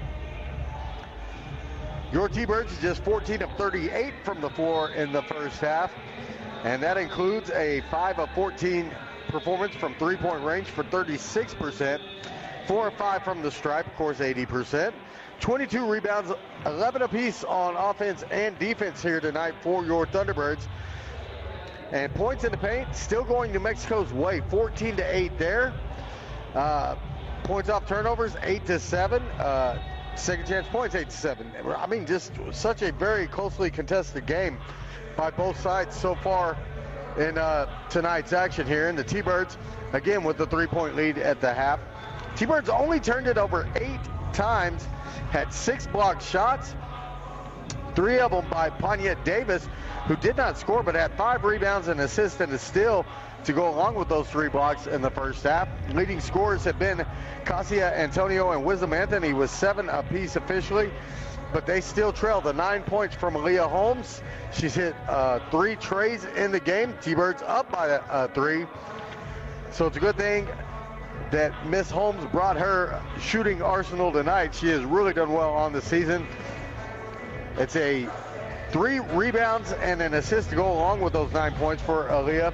Your T-Birds is just fourteen of thirty-eight from the floor in the first half. And that includes a five of fourteen performance from three-point range for thirty-six percent. four of five from the stripe, of course, eighty percent. twenty-two rebounds, eleven apiece on offense and defense here tonight for your Thunderbirds. And points in the paint still going New Mexico's way, fourteen to eight there. Uh, points off turnovers, eight to seven. Uh, second chance points, eight to seven. I mean, just such a very closely contested game by both sides so far in uh, tonight's action here. And the T-Birds, again, with the three-point lead at the half. T-Birds only turned it over eight times, had six blocked shots. three of them by Pawnette Davis, who did not score but had five rebounds and assists and a steal to go along with those three blocks in the first half. Leading scorers have been Cassia Antonio and Wisdom Anthony with seven apiece officially, but they still trail the nine points from Aaliyah Holmes. She's hit uh, three trays in the game. T-Birds up by uh, three. So it's a good thing that Miss Holmes brought her shooting arsenal tonight. She has really done well on the season. It's a three rebounds and an assist to go along with those nine points for Aaliyah.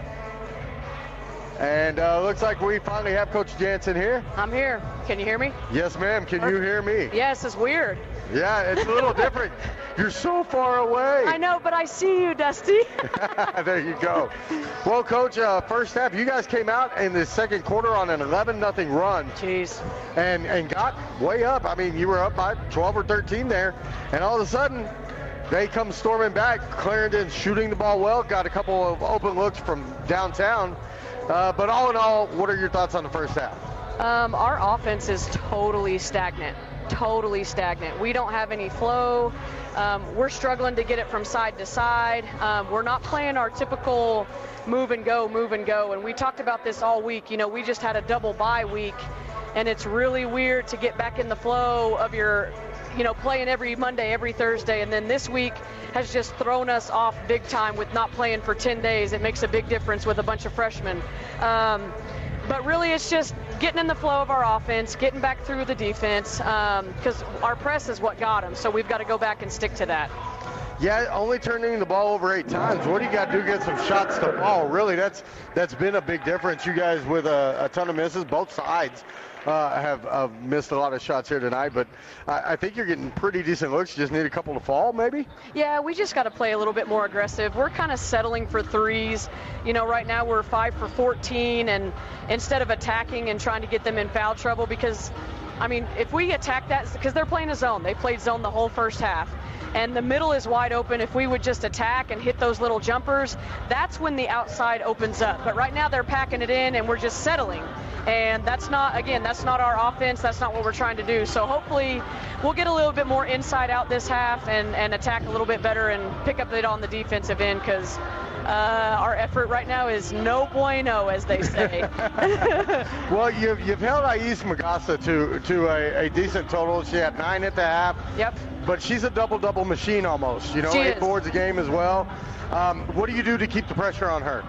And uh, looks like we finally have Coach Jansen here. I'm here. Can you hear me? Yes, ma'am. Can you hear me? Yes, it's weird. Yeah, it's a little different. You're so far away. I know, but I see you, Dusty. There you go. Well, Coach, uh, first half, you guys came out in the second quarter on an eleven nothing run. Jeez. And, and got way up. I mean, you were up by twelve or thirteen there. And all of a sudden, they come storming back. Clarendon shooting the ball well, got a couple of open looks from downtown. Uh, but all in all, what are your thoughts on the first half? Um, our offense is totally stagnant. Totally stagnant. We don't have any flow. Um, we're struggling to get it from side to side. Um, we're not playing our typical move and go, move and go. And we talked about this all week. You know, we just had a double bye week, and it's really weird to get back in the flow of your, you know, playing every Monday, every Thursday. And then this week has just thrown us off big time with not playing for ten days. It makes a big difference with a bunch of freshmen. Um, But really, it's just getting in the flow of our offense, getting back through the defense, because um, our press is what got them. So we've got to go back and stick to that. Yeah, only turning the ball over eight times. What do you got to do to get some shots to fall? Really, that's that's been a big difference. You guys with a, a ton of misses, both sides. Uh, have uh, missed a lot of shots here tonight, but I, I think you're getting pretty decent looks. You just need a couple to fall, maybe? Yeah, we just got to play a little bit more aggressive. We're kind of settling for threes. You know, right now we're five for fourteen, and instead of attacking and trying to get them in foul trouble, because, I mean, if we attack that, because they're playing a zone. They played zone the whole first half. And the middle is wide open. If we would just attack and hit those little jumpers, that's when the outside opens up. But right now they're packing it in, and we're just settling. And that's not, again, that's not our offense. That's not what we're trying to do. So hopefully we'll get a little bit more inside out this half and, and attack a little bit better and pick up it on the defensive end, because uh, our effort right now is no bueno, as they say. Well, you've, you've held Ais Magassa to, to a, a decent total. She had nine at the half. Yep. But she's a double-double machine almost, you know, She eight is. boards a game as well. Um, what do you do to keep the pressure on her?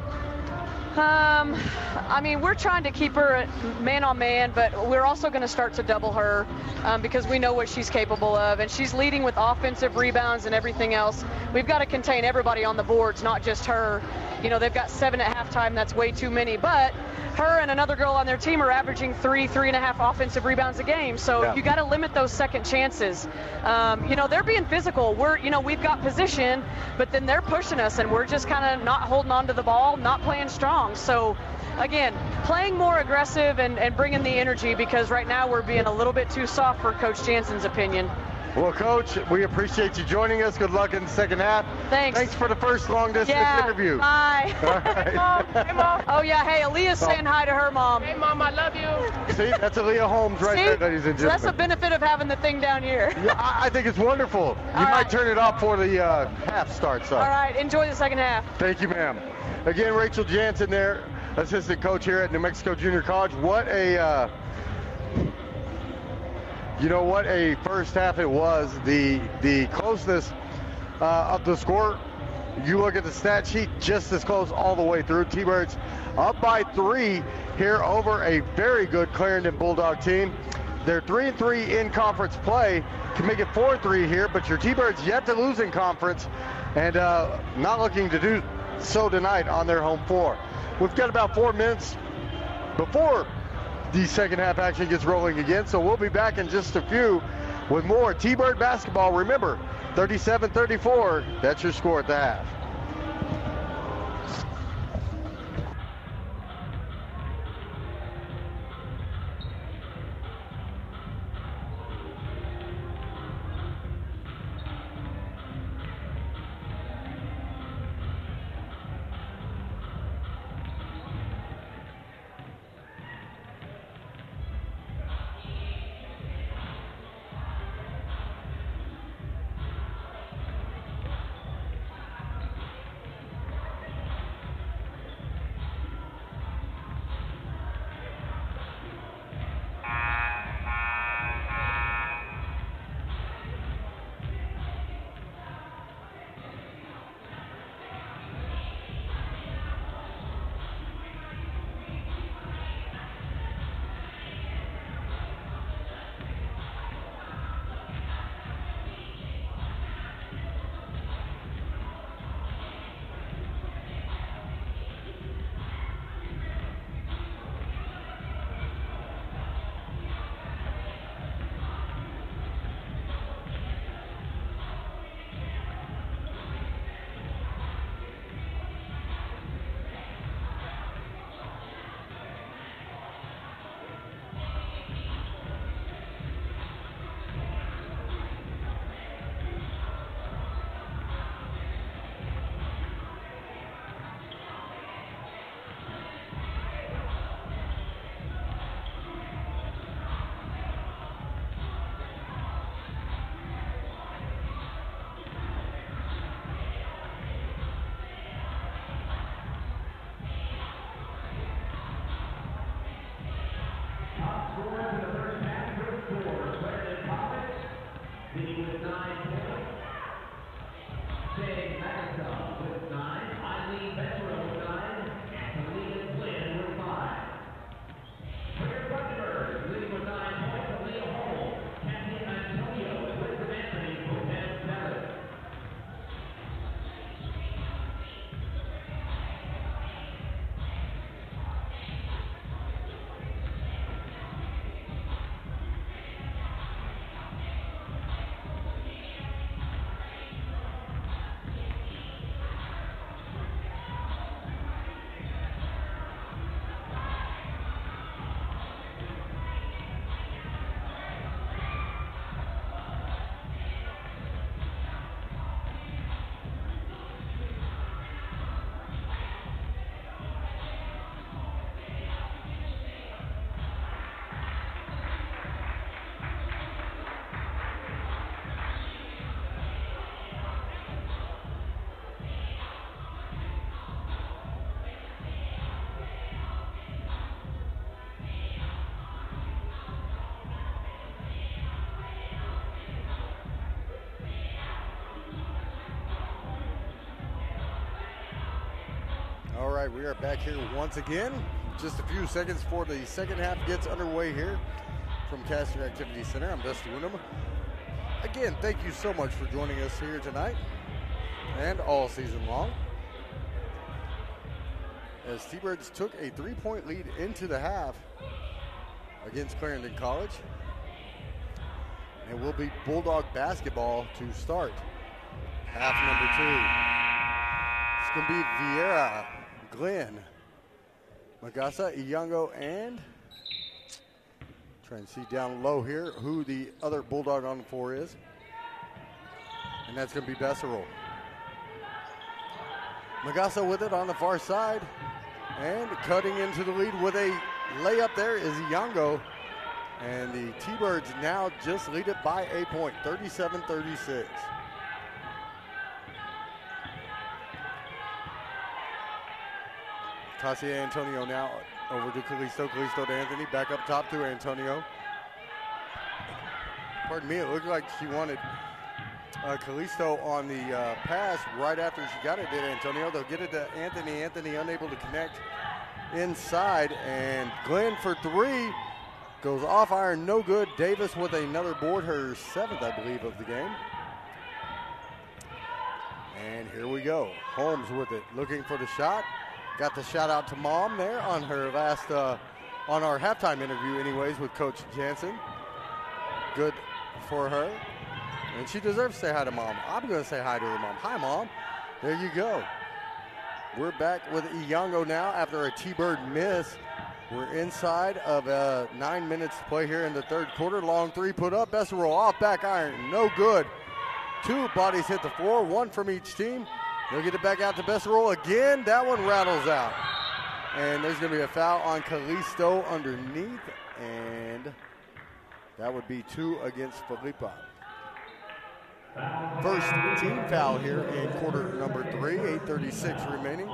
Um, I mean, we're trying to keep her man on man, but we're also going to start to double her um, because we know what she's capable of, and she's leading with offensive rebounds and everything else. We've got to contain everybody on the boards, not just her. You know, they've got seven at halftime. That's way too many, but her and another girl on their team are averaging three, three and a half offensive rebounds a game. So Yeah. you got to limit those second chances. Um, you know, they're being physical. We're, you know, we've got position, but then they're pushing us, and we're just kind of not holding on to the ball, not playing strong. So, again, playing more aggressive and, and bringing the energy, because right now we're being a little bit too soft for Coach Jansen's opinion. Well, Coach, we appreciate you joining us. Good luck in the second half. Thanks. Thanks for the first long-distance Yeah. interview. Hi. All right. Hey, Mom. Hey, Mom. Oh, yeah. Hey, Aaliyah's Oh. saying hi to her mom. Hey, Mom, I love you. See, that's Aaliyah Holmes right See? there, ladies and So that's the gentlemen. benefit of having the thing down here. Yeah, I, I think it's wonderful. You All might right. turn it off before the uh, half starts up. All right. Enjoy the second half. Thank you, ma'am. Again, Rachel Jansen there, assistant coach here at New Mexico Junior College. What a, uh, you know, what a first half it was. The the closeness uh, of the score. You look at the stat sheet, just as close all the way through. T-Birds up by three here over a very good Clarendon Bulldog team. They're three and three in conference play. Can make it four and three here, but your T-Birds yet to lose in conference, and uh, not looking to do so tonight on their home floor. We've got about four minutes before the second half action gets rolling again, so we'll be back in just a few with more T-Bird basketball. Remember, thirty-seven thirty-four, that's your score at the half. All right, we are back here once again. Just a few seconds before the second half gets underway here from Caster Activity Center. I'm Dusty Wyndham. Again, thank you so much for joining us here tonight and all season long. As T-Birds took a three-point lead into the half against Clarendon College. It will be Bulldog basketball to start half number two. It's going to be Vieira, Glenn, Magasa, Iyango, and trying to see down low here who the other Bulldog on the floor is. And that's going to be Besserell. Magasa with it on the far side. And cutting into the lead with a layup there is Iyango. And the T-Birds now just lead it by a point, thirty-seven thirty-six. Tasia Antonio now over to Calisto. Calisto to Anthony. Back up top to Antonio. Pardon me, it looked like she wanted uh, Calisto on the uh, pass right after she got it, did Antonio. They'll get it to Anthony. Anthony unable to connect inside. And Glenn for three. Goes off iron, no good. Davis with another board, her seventh, I believe, of the game. And here we go. Holmes with it, looking for the shot. Got the shout out to Mom there on her last, uh, on our halftime interview anyways with Coach Jansen. Good for her. And she deserves to say hi to Mom. I'm going to say hi to her mom. Hi, Mom. There you go. We're back with Iyango now after a T-Bird miss. We're inside of uh, nine minutes to play here in the third quarter. Long three put up. Besserell off back iron. No good. Two bodies hit the floor, one from each team. They'll get it back out to Besserell again. That one rattles out. And there's going to be a foul on Calisto underneath. And that would be two against Felipa. First team foul here in quarter number three. eight thirty-six remaining.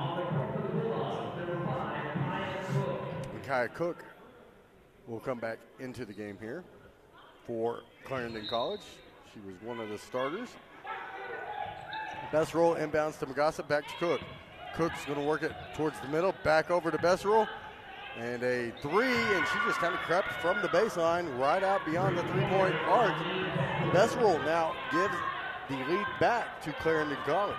Kaya Cook will come back into the game here for Clarendon College. She was one of the starters. Besserell inbounds to Magasa, back to Cook. Cook's going to work it towards the middle, back over to Besserell. And a three, and she just kind of crept from the baseline right out beyond the three-point arc. Besserell now gives the lead back to Clarendon College.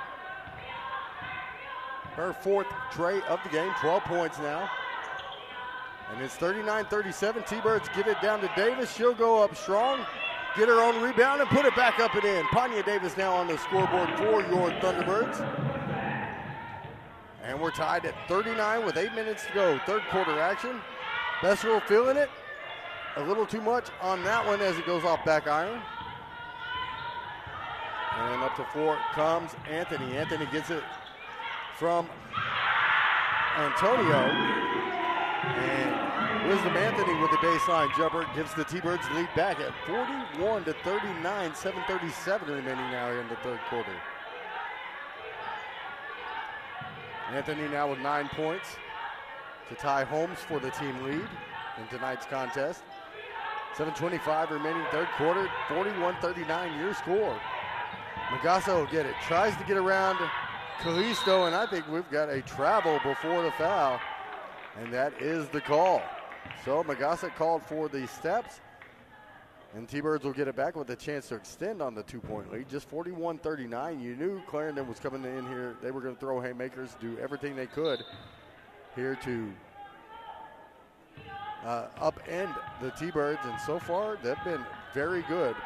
Her fourth tray of the game, twelve points now. And it's thirty-nine thirty-seven. T-Birds get it down to Davis. She'll go up strong, get her own rebound, and put it back up and in. Panya Davis now on the scoreboard for your Thunderbirds. And we're tied at thirty-nine with eight minutes to go. Third quarter action. Besserell feeling it. A little too much on that one as it goes off back iron. And up to four comes Anthony. Anthony gets it from Antonio. And Wisdom Anthony with the baseline jumper gives the T-Birds lead back at forty-one to thirty-nine, seven thirty-seven remaining now in the third quarter. Anthony now with nine points to tie Holmes for the team lead in tonight's contest. seven twenty-five remaining third quarter, forty-one thirty-nine your score. Magasa will get it, tries to get around Calisto, and I think we've got a travel before the foul. And that is the call. So Magasa called for the steps. And T-Birds will get it back with a chance to extend on the two-point lead. Just forty-one thirty-nine. You knew Clarendon was coming in here. They were going to throw haymakers, do everything they could here to uh, upend the T-Birds. And so far, they've been very good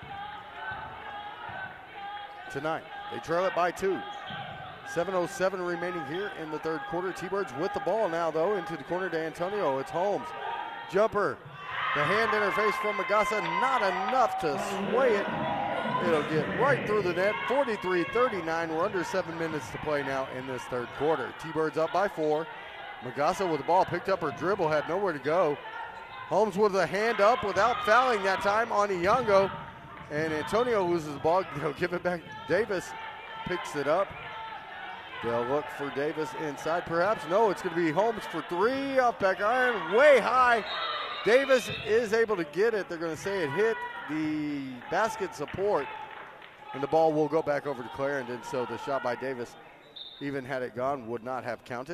tonight. They trail it by two. seven oh seven remaining here in the third quarter. T-Birds with the ball now, though, into the corner to Antonio. It's Holmes. Jumper. The hand interface from Magasa, not enough to sway it. It'll get right through the net. forty-three thirty-nine. We're under seven minutes to play now in this third quarter. T-Birds up by four. Magasa with the ball, picked up her dribble, had nowhere to go. Holmes with a hand up without fouling that time on Iyango. And Antonio loses the ball. They'll give it back. Davis picks it up. They'll look for Davis inside perhaps. No, it's going to be Holmes for three off back iron, way high. Davis is able to get it. They're going to say it hit the basket support, and the ball will go back over to Clarendon. So the shot by Davis even had it gone, would not have counted.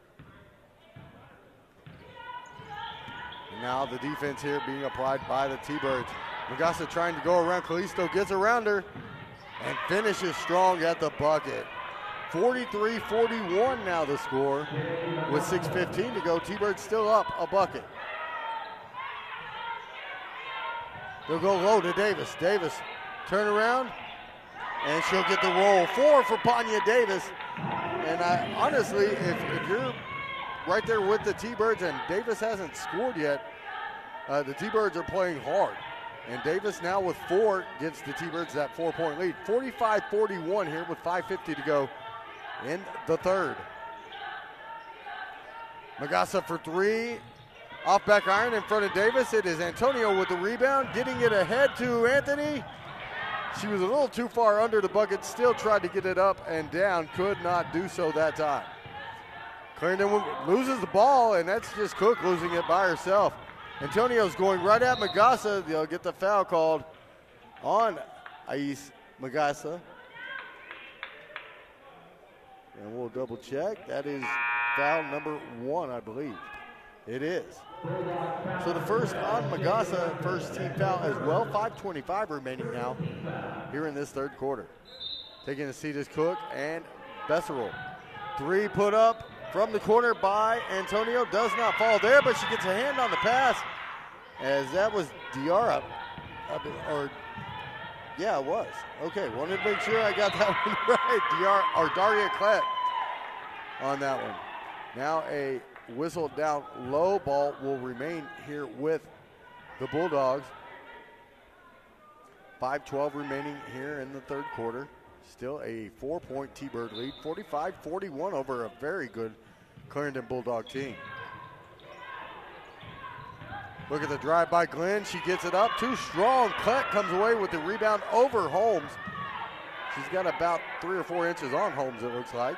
And now the defense here being applied by the T-Birds. Magassa trying to go around. Callisto gets around her and finishes strong at the bucket. forty-three forty-one now the score with six fifteen to go. T-Birds still up a bucket. They'll go low to Davis. Davis turn around and she'll get the roll. Four for Panya Davis. And I, honestly, if, if you're right there with the T-Birds and Davis hasn't scored yet, uh, the T-Birds are playing hard. And Davis now with four gives the T-Birds that four-point lead. forty-five forty-one here with five fifty to go in the third. Magassa for three. Off back iron in front of Davis. It is Antonio with the rebound, getting it ahead to Anthony. She was a little too far under the bucket, still tried to get it up and down, could not do so that time. Clarendon loses the ball, and that's just Cook losing it by herself. Antonio's going right at Magassa. They'll get the foul called on Ais Magassa. And we'll double check. That is foul number one, I believe. It is. So the first on Magassa, first team foul as well. five twenty-five remaining now here in this third quarter. Taking a seat is Cook and Besserell. Three put up from the corner by Antonio. Does not fall there, but she gets a hand on the pass as that was Diarra. Or, yeah, it was. Okay, wanted to make sure I got that one right. Diarra, or Daria Klett on that one. Now a whistle down low. Ball will remain here with the Bulldogs. five twelve remaining here in the third quarter. Still a four-point T-Bird lead, forty-five forty-one over a very good Clarendon Bulldog team. Look at the drive by Glenn. She gets it up. Too strong. Klett comes away with the rebound over Holmes. She's got about three or four inches on Holmes, it looks like.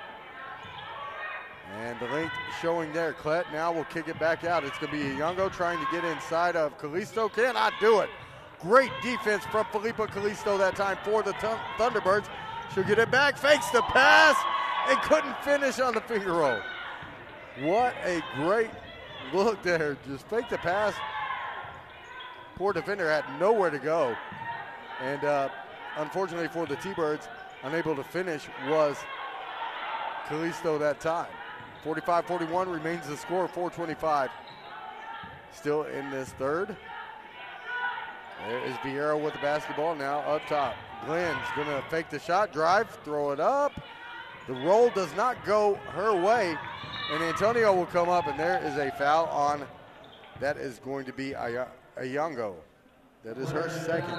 And the length showing there. Klett now will kick it back out. It's going to be Iyongo trying to get inside of Callisto. Cannot do it. Great defense from Felipa Callisto that time for the th Thunderbirds. She'll get it back, fakes the pass, and couldn't finish on the finger roll. What a great look there. Just fake the pass. Poor defender had nowhere to go. And uh, unfortunately for the T-Birds, unable to finish was Callisto that time. forty-five forty-one remains the score, four twenty-five. Still in this third. There is Vieira with the basketball now up top. Glenn's gonna fake the shot, drive, throw it up. The roll does not go her way, and Antonio will come up, and there is a foul on, that is going to be Iyongo. That is her second.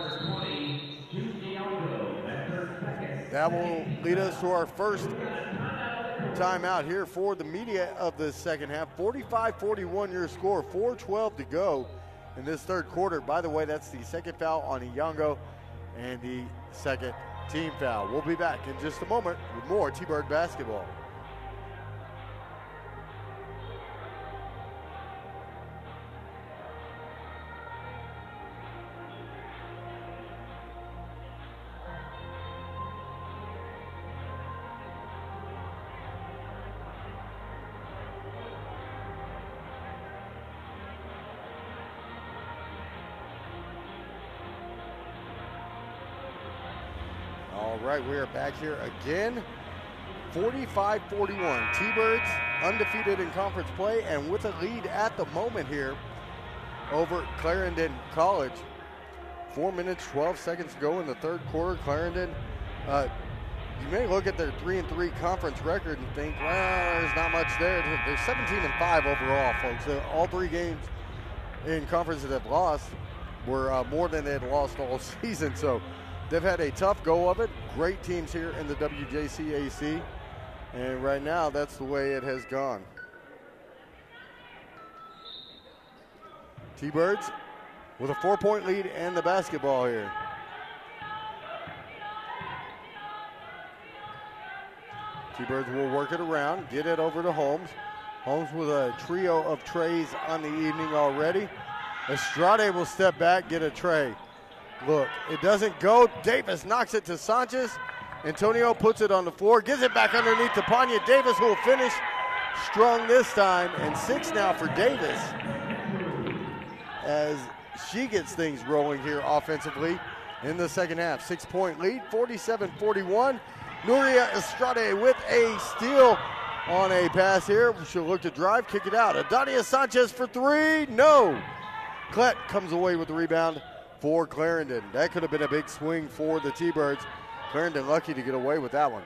That will lead us to our first timeout here for the media of the second half. forty-five forty-one your score, four twelve to go in this third quarter. By the way, that's the second foul on Iyongo and the second team foul. We'll be back in just a moment with more T-Bird basketball. All right, we are back here again. forty-five forty-one. T-Birds undefeated in conference play and with a lead at the moment here over Clarendon College. Four minutes, twelve seconds to go in the third quarter. Clarendon, uh, you may look at their three and three conference record and think, well, there's not much there. They're seventeen and five overall, folks. All three games in conference that they've lost were uh, more than they had lost all season. So they've had a tough go of it. Great teams here in the W J C A C. And right now, that's the way it has gone. T-Birds with a four-point lead and the basketball here. T-Birds will work it around, get it over to Holmes. Holmes with a trio of trays on the evening already. Estrade will step back, get a tray. Look, it doesn't go. Davis knocks it to Sanchez, Antonio puts it on the floor, gives it back underneath to Panya Davis, who will finish strong this time. And six now for Davis as she gets things rolling here offensively in the second half. Six-point lead, forty-seven forty-one. Nuria Estrada with a steal on a pass here. She'll look to drive, kick it out. Adania Sanchez for three, no. Klett comes away with the rebound for Clarendon. That could have been a big swing for the T-Birds. Clarendon lucky to get away with that one.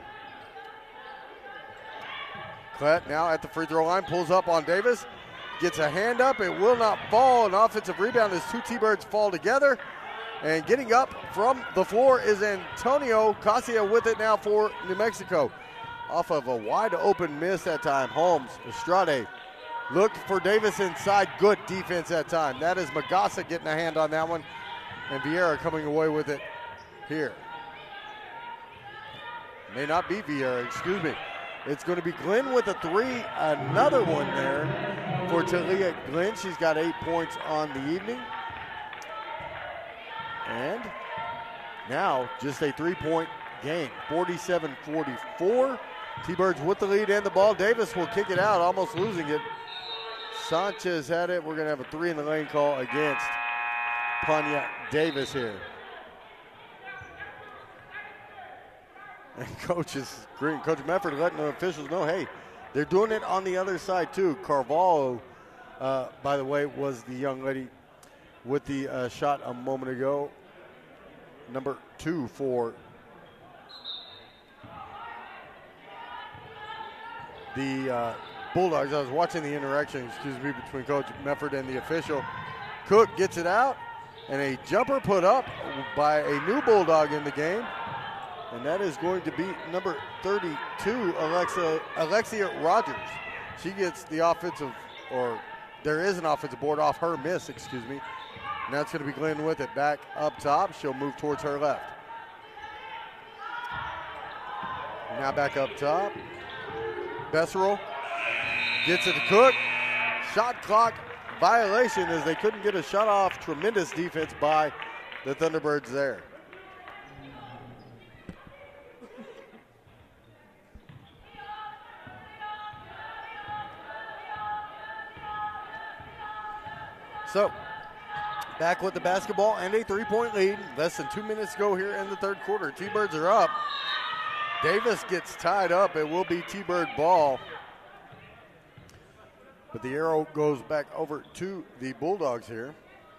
Klett now at the free throw line, pulls up on Davis, gets a hand up, it will not fall. An offensive rebound as two T-Birds fall together. And getting up from the floor is Antonio Casia with it now for New Mexico. Off of a wide open miss that time, Holmes, Estrada looked for Davis inside. Good defense that time. That is Magassa getting a hand on that one. And Vieira coming away with it here. May not be Vieira, excuse me. It's going to be Glenn with a three. Another one there for Talia Glenn. She's got eight points on the evening. And now just a three-point game, forty-seven forty-four. T-Birds with the lead and the ball. Davis will kick it out, almost losing it. Sanchez had it. We're going to have a three in the lane call against Panya Davis here. And Coach is green. Coach Mefford letting the officials know, hey, they're doing it on the other side too. Carvalho, uh, by the way, was the young lady with the uh, shot a moment ago. Number two for the uh, Bulldogs. I was watching the interaction, excuse me, between Coach Mefford and the official. Cook gets it out, and a jumper put up by a new Bulldog in the game. And that is going to be number thirty-two, Alexa, Alexia Rogers. She gets the offensive, or there is an offensive board off her miss, excuse me. And that's going to be Glenn with it back up top. She'll move towards her left. Now back up top. Besserell gets it to Cook. Shot clock violation as they couldn't get a shot off. Tremendous defense by the Thunderbirds there. So, back with the basketball and a three-point lead. Less than two minutes to go here in the third quarter. T-Birds are up. Davis gets tied up. It will be T-Bird ball. But the arrow goes back over to the Bulldogs here.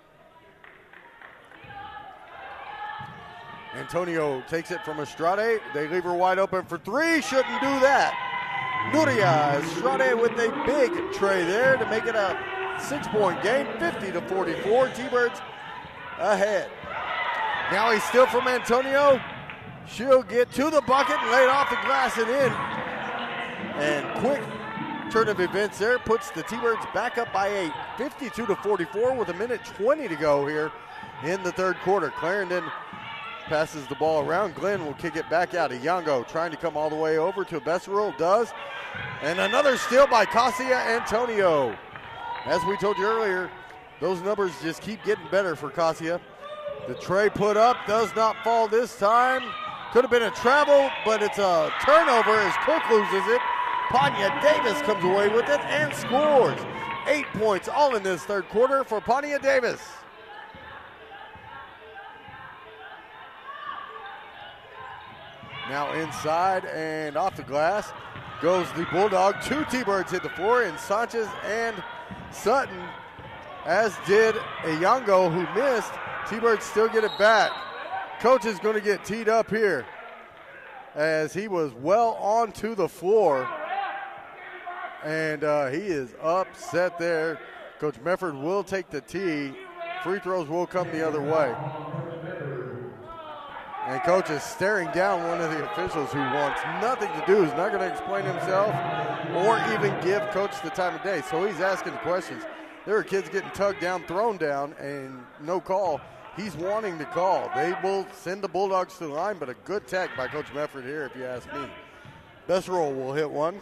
Antonio takes it from Estrada. They leave her wide open for three. Shouldn't do that. Nuria Estrada with a big tray there to make it a six-point game, fifty to forty-four. T-Birds ahead. Now he's still from Antonio. She'll get to the bucket and lay it off the glass and in. And quick turn of events there puts the T-Birds back up by eight, fifty-two to forty-four with a minute twenty to go here in the third quarter. Clarendon passes the ball around. Glenn will kick it back out. Iyango trying to come all the way over to Besserell, does. And another steal by Casia Antonio. As we told you earlier, those numbers just keep getting better for Casia. The tray put up does not fall this time. Could have been a travel, but it's a turnover as Cook loses it. Panya Davis comes away with it and scores. Eight points all in this third quarter for Panya Davis. Now inside and off the glass goes the Bulldog. Two T-Birds hit the floor, and Sanchez and Sutton, as did Iyango, who missed. T-Birds still get it back. Coach is going to get teed up here as he was well onto the floor. And uh, he is upset there. Coach Mefford will take the tee. Free throws will come the other way. And Coach is staring down one of the officials who wants nothing to do, is not going to explain himself or even give Coach the time of day. So he's asking questions. There are kids getting tugged down, thrown down, and no call. He's wanting to call. They will send the Bulldogs to the line, but a good tech by Coach Mefford here, if you ask me. Besserell will hit one.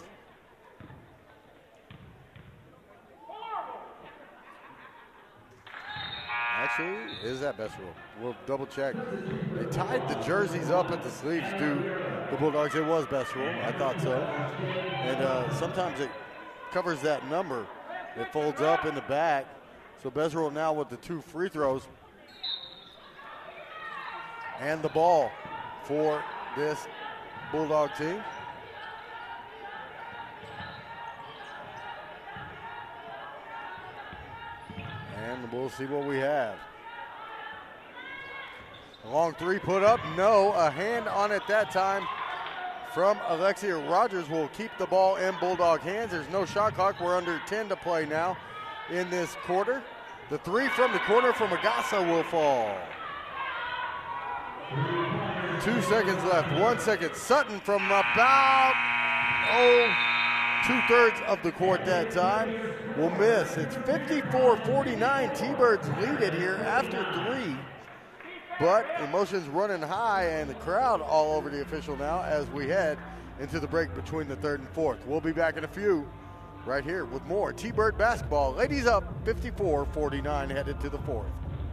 actually, is that Besserell? We'll double check. They tied the jerseys up at the sleeves, do the Bulldogs. It was Besserell, I thought so. And uh, sometimes it covers that number. It folds up in the back. So Besserell now with the two free throws. And the ball for this Bulldog team. And we'll see what we have. A long three put up, no. A hand on it that time from Alexia Rogers will keep the ball in Bulldog hands. There's no shot clock. We're under ten to play now in this quarter. The three from the corner from Magassa will fall. Two seconds left, one second. Sutton from about, oh, two-thirds of the court that time will miss. It's fifty-four forty-nine. T-Birds lead it here after three. But emotions running high and the crowd all over the official now as we head into the break between the third and fourth. We'll be back in a few right here with more T-Bird basketball. Ladies up fifty-four forty-nine headed to the fourth.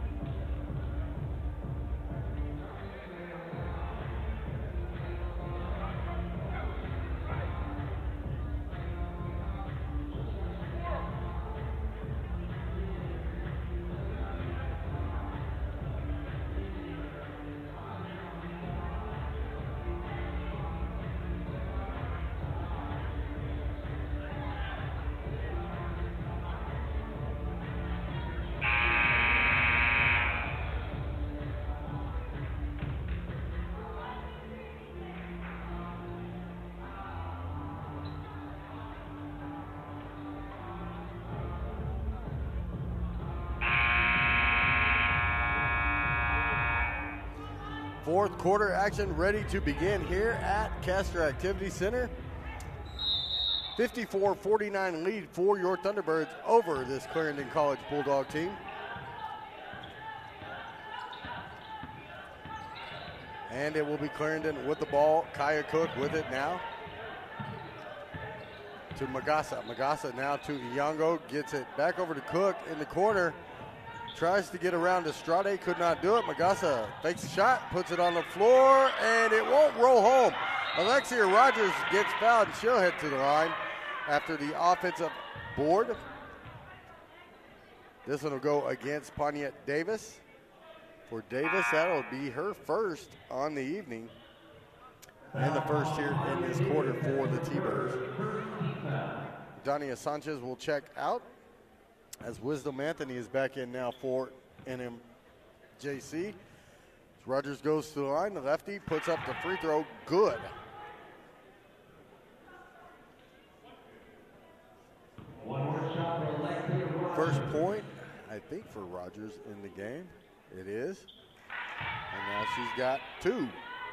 Fourth quarter action ready to begin here at Castro Activity Center. fifty-four forty-nine lead for your Thunderbirds over this Clarendon College Bulldog team. And it will be Clarendon with the ball. Kaya Cook with it now to Magassa. Magassa now to Iongo, gets it back over to Cook in the corner. Tries to get around Estrade, could not do it. Magassa fakes a shot, puts it on the floor, and it won't roll home. Alexia Rogers gets fouled, and she'll head to the line after the offensive board. This one will go against Pontiac Davis. For Davis, that'll be her first on the evening, and the first here in this quarter for the T-Birds. Dania Sanchez will check out, as Wisdom Anthony is back in now for N M J C. Rogers goes to the line. The lefty puts up the free throw. Good. First point, I think, for Rogers in the game. It is. And now she's got two.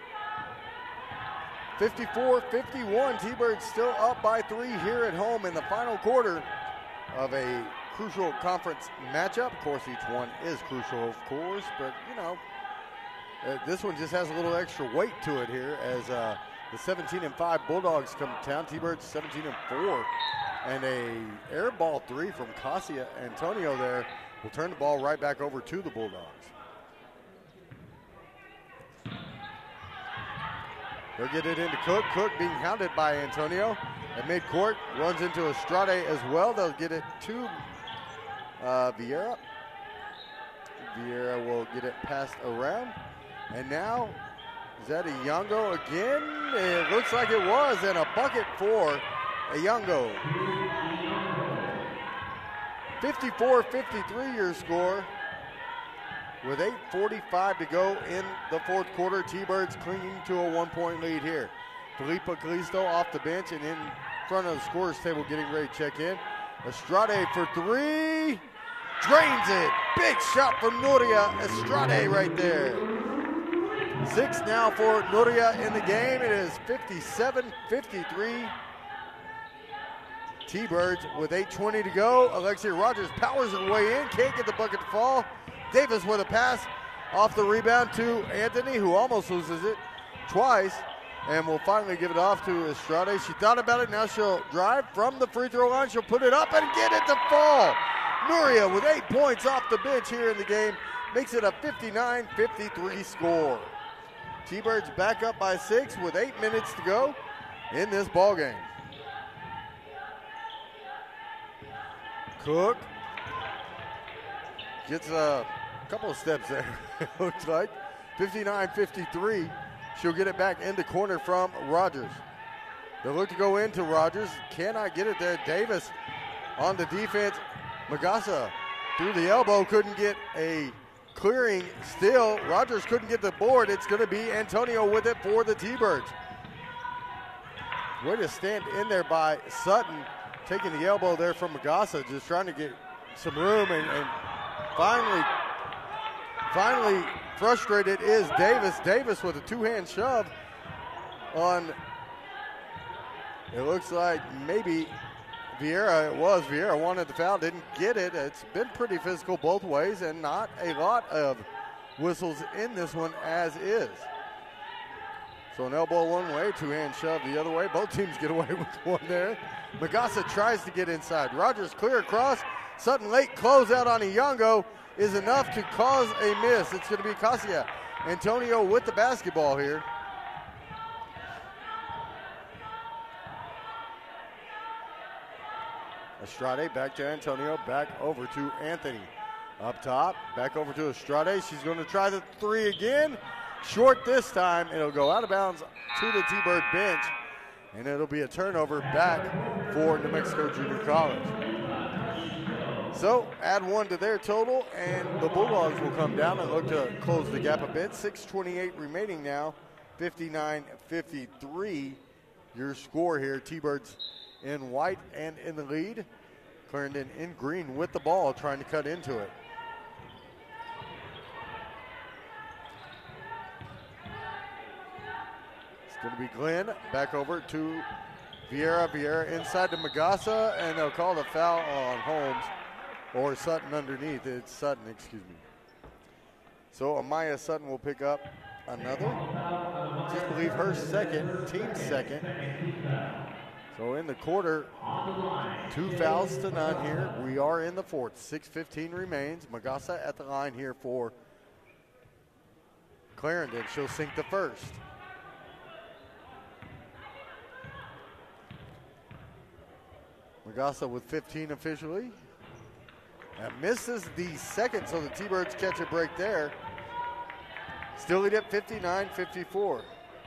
fifty-four fifty-one. T-Birds still up by three here at home in the final quarter of a crucial conference matchup. Of course, each one is crucial, of course, but, you know, uh, this one just has a little extra weight to it here as uh, the seventeen and five Bulldogs come to town. T-Birds seventeen and four, and a air ball three from Cassia Antonio there will turn the ball right back over to the Bulldogs. They'll get it into Cook. Cook being hounded by Antonio at midcourt, runs into Estrade as well. They'll get it to Uh, Vieira. Vieira will get it passed around. And now, is that Iongo again? It looks like it was, and a bucket for Iongo. fifty-four fifty-three your score. With eight forty-five to go in the fourth quarter, T-Birds clinging to a one-point lead here. Felipa Callisto off the bench and in front of the scorer's table getting ready to check in. Estrade for three. Drains it. Big shot from Nuria Estrade right there. Six now for Nuria in the game. It is fifty-seven fifty-three. T-Birds with eight twenty to go. Alexia Rogers powers her way in. Can't get the bucket to fall. Davis with a pass off the rebound to Anthony, who almost loses it twice. And will finally give it off to Estrade. She thought about it. Now she'll drive from the free throw line. She'll put it up and get it to fall. Nuria with eight points off the bench here in the game. makes it a fifty-nine fifty-three score. T-Birds back up by six with eight minutes to go in this ball game. Cook gets a couple of steps there, looks like. fifty-nine fifty-three. She'll get it back in the corner from Rogers. They look to go into Rogers. Cannot get it there. Davis on the defense. Magassa through the elbow. Couldn't get a clearing steal. Rogers couldn't get the board. It's going to be Antonio with it for the T-Birds. Way to stand in there by Sutton. Taking the elbow there from Magassa. Just trying to get some room. And, and finally, finally frustrated is Davis. Davis with a two-hand shove on, it looks like maybe Vieira. It was Vieira wanted the foul, didn't get it. It's been pretty physical both ways and not a lot of whistles in this one as is. So an elbow one way, two-hand shove the other way. Both teams get away with one there. Magassa tries to get inside. Rogers clear across. Sutton late closeout on Iyongo is enough to cause a miss. It's going to be Cassia Antonio with the basketball here. Estrade back to Antonio, back over to Anthony. Up top, back over to Estrade. She's going to try the three again. Short this time. It'll go out of bounds to the T-Bird bench, and it'll be a turnover back for New Mexico Junior College. So add one to their total, and the Bulldogs will come down and look to close the gap a bit. six twenty-eight remaining now, fifty-nine fifty-three. Your score here, T-Birds in white and in the lead. Clarendon in green with the ball, trying to cut into it. It's going to be Glenn back over to Vieira. Vieira inside to Magassa, and they'll call the foul on Holmes or Sutton underneath. It's Sutton, excuse me. So Amaya Sutton will pick up another. Just believe her second, team second. So in the quarter, two fouls to none here. We are in the fourth. six fifteen remains. Magassa at the line here for Clarendon. She'll sink the first. Magassa with fifteen officially. And misses the second, so the T-Birds catch a break there. Still lead at fifty-nine fifty-four.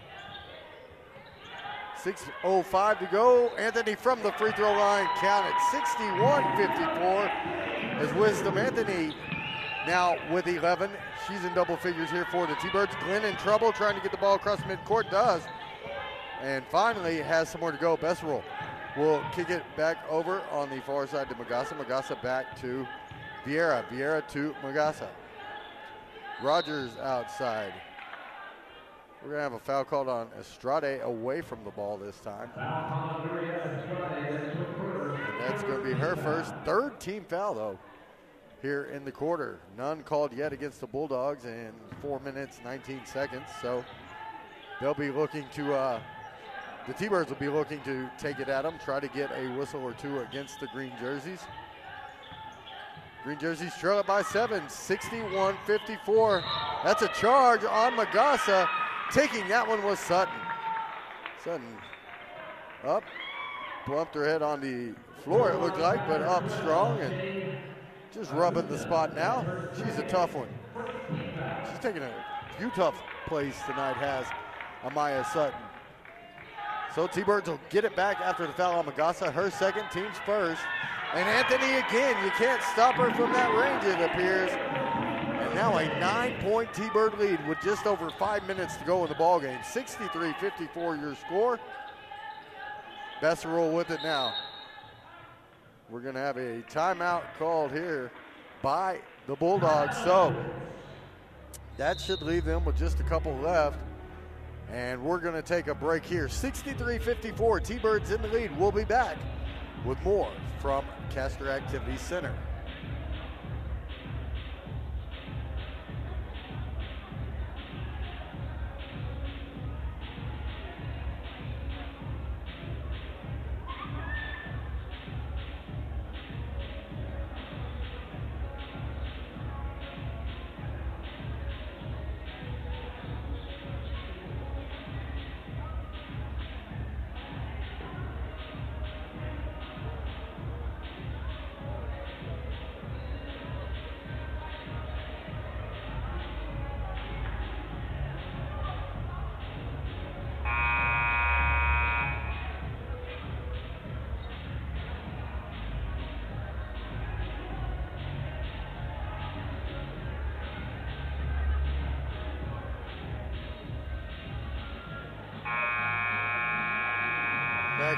six oh five to go. Anthony from the free throw line, count it. sixty-one fifty-four as Wisdom Anthony now with eleven. She's in double figures here for the T-Birds. Glenn in trouble trying to get the ball across midcourt, does. And finally has somewhere to go. Besserell will kick it back over on the far side to Magassa. Magassa back to Vieira. Vieira to Magassa. Rogers outside. We're going to have a foul called on Estrade away from the ball this time. And that's going to be her first, third team foul, though, here in the quarter. None called yet against the Bulldogs in four minutes, nineteen seconds. So they'll be looking to, uh, the T-Birds will be looking to take it at them, try to get a whistle or two against the green jerseys. Green jerseys trail it by seven, sixty-one fifty-four. That's a charge on Magassa. Taking that one was Sutton. Sutton up, bumped her head on the floor, it looked like, but up strong and just rubbing the spot now. She's a tough one. She's taking a few tough plays tonight, has Amaya Sutton. So T-Birds will get it back after the foul on Magassa, her second, team's first. And Anthony again, you can't stop her from that range, it appears. And now a nine-point T-Bird lead with just over five minutes to go in the ballgame. sixty-three fifty-four your score. Besserell with it now. We're going to have a timeout called here by the Bulldogs. So that should leave them with just a couple left. And we're going to take a break here. sixty-three fifty-four, T-Birds in the lead. We'll be back with more from Castor Activity Center.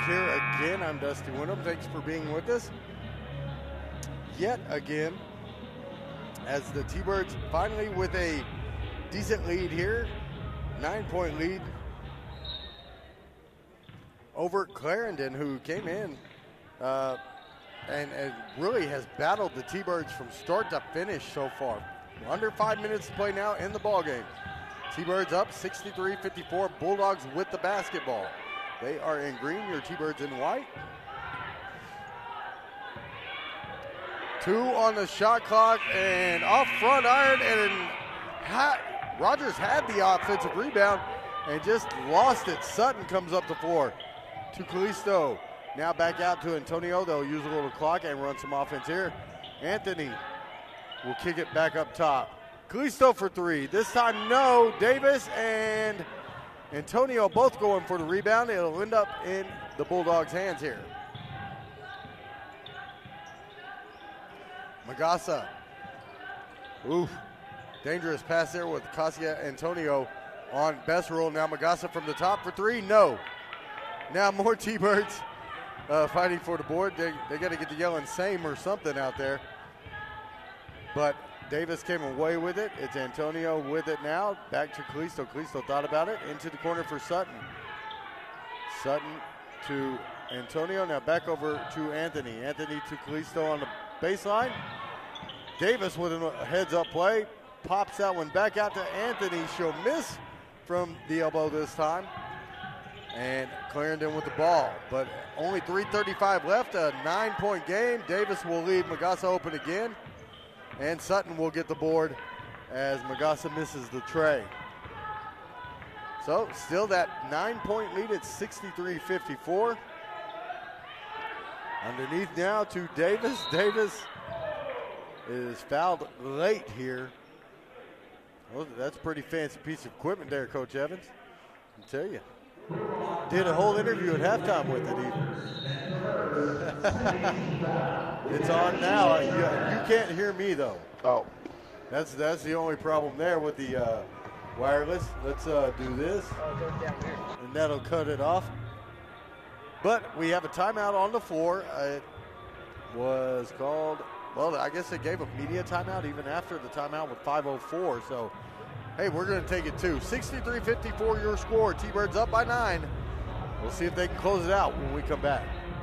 here again. I'm Dusty Wyndham. Thanks for being with us. Yet again, as the T-Birds finally with a decent lead here, nine-point lead over Clarendon, who came in uh, and, and really has battled the T-Birds from start to finish so far. Under five minutes to play now in the ball game. T-Birds up sixty-three fifty-four. Bulldogs with the basketball. They are in green, your T-Birds in white. Two on the shot clock and off front iron, and ha Rogers had the offensive rebound and just lost it. Sutton comes up the floor to Callisto. Now back out to Antonio. They'll use a little clock and run some offense here. Anthony will kick it back up top. Callisto for three. This time, no. Davis and Antonio both going for the rebound. It'll end up in the Bulldogs' hands here. Magassa. Oof. Dangerous pass there with Cassia Antonio on Besserell. Now Magassa from the top for three. No. Now more T-Birds uh, fighting for the board. They, they got to get the yelling same or something out there. But Davis came away with it. It's Antonio with it now. Back to Callisto. Callisto thought about it. Into the corner for Sutton. Sutton to Antonio. Now back over to Anthony. Anthony to Callisto on the baseline. Davis with a heads-up play. Pops that one back out to Anthony. She'll miss from the elbow this time. And Clarendon with the ball. But only three thirty-five left. A nine-point game. Davis will leave Magassa open again. And Sutton will get the board as Magassa misses the tray. So still that nine-point lead at sixty-three fifty-four. Underneath now to Davis. Davis is fouled late here. Well, that's a pretty fancy piece of equipment there, Coach Evans. I tell you. Did a whole interview at halftime with it even. It's on now. You, you can't hear me though. Oh. That's that's the only problem there with the uh, wireless. Let's uh, do this. And that'll cut it off. But we have a timeout on the floor. Uh, it was called, well, I guess they gave a media timeout even after the timeout with five oh four. So, hey, we're going to take it too. sixty-three fifty-four your score. T-Birds up by nine. We'll see if they can close it out when we come back.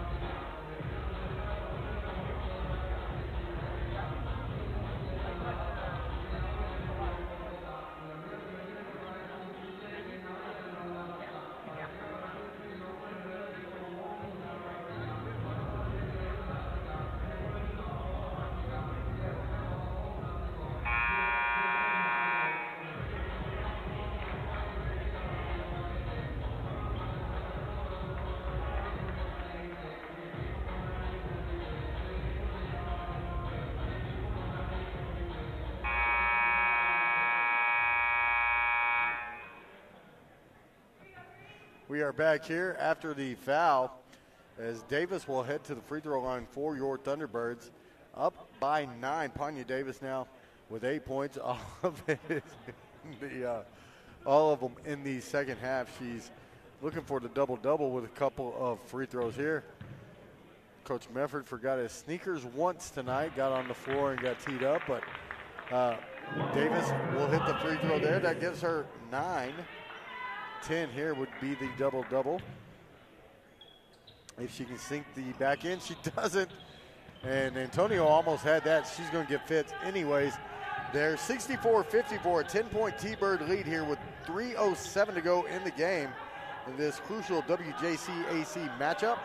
We are back here after the foul as Davis will head to the free throw line for your Thunderbirds. Up by nine. Panya Davis now with eight points. All of it, the, uh, all of them in the second half. She's looking for the double-double with a couple of free throws here. Coach Mefford forgot his sneakers once tonight, got on the floor and got teed up, but uh, Davis will hit the free throw there. That gives her nine. ten here would be the double-double. If she can sink the back end, she doesn't. And Antonio almost had that. She's going to get fits anyways. There's sixty-four fifty-four, a ten-point T-Bird lead here with three oh seven to go in the game in this crucial W J C A C matchup.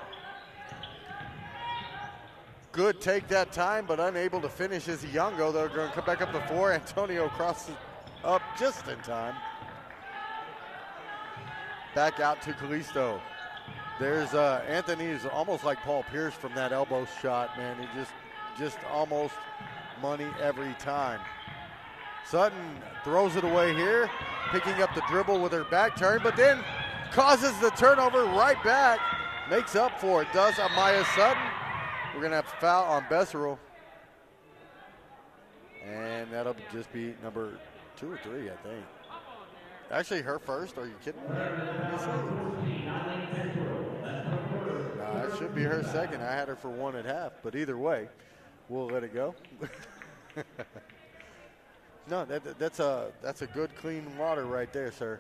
Good take that time, but unable to finish is Iongo. They're going to come back up the floor. Antonio crosses up just in time. Back out to Callisto. There's uh, Anthony is almost like Paul Pierce from that elbow shot, man. He just, just almost money every time. Sutton throws it away here, picking up the dribble with her back turn, but then causes the turnover right back. Makes up for it, does Amaya Sutton. We're going to have a foul on Besserell. And that'll just be number two or three, I think. Actually, her first. Are you kidding me? should be her second. I had her for one at half, but either way, we'll let it go. No, that, that's a that's a good clean water right there, sir.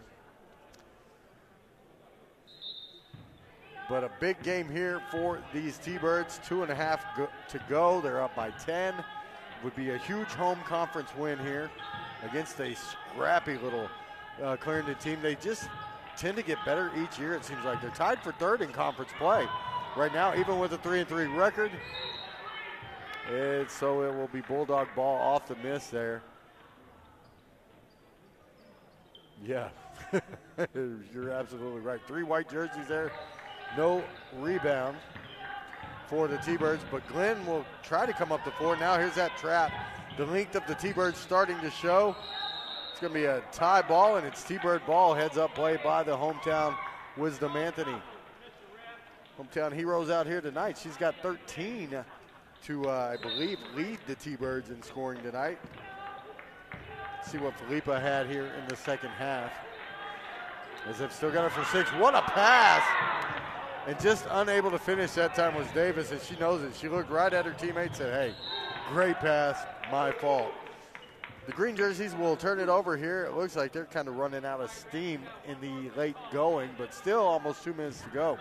But a big game here for these T-Birds. Two and a half go to go. They're up by ten. Would be a huge home conference win here against a scrappy little uh, Clarendon team. They just tend to get better each year. It seems like they're tied for third in conference play right now, even with a three and three record. And so it will be Bulldog ball off the miss there. Yeah, you're absolutely right. Three white jerseys there. No rebound for the T-Birds, but Glenn will try to come up the floor. Now here's that trap. The length of the T-Birds starting to show. It's going to be a tie ball, and it's T-Bird ball. Heads up play by the hometown Wisdom Anthony. Hometown heroes out here tonight. She's got thirteen to, uh, I believe, lead the T-Birds in scoring tonight. See what Philippa had here in the second half. As they've still got her for six. What a pass! And just unable to finish that time was Davis, and she knows it. She looked right at her teammate and said, hey, great pass, my fault. The green jerseys will turn it over here. It looks like they're kind of running out of steam in the late going, but still almost two minutes to go.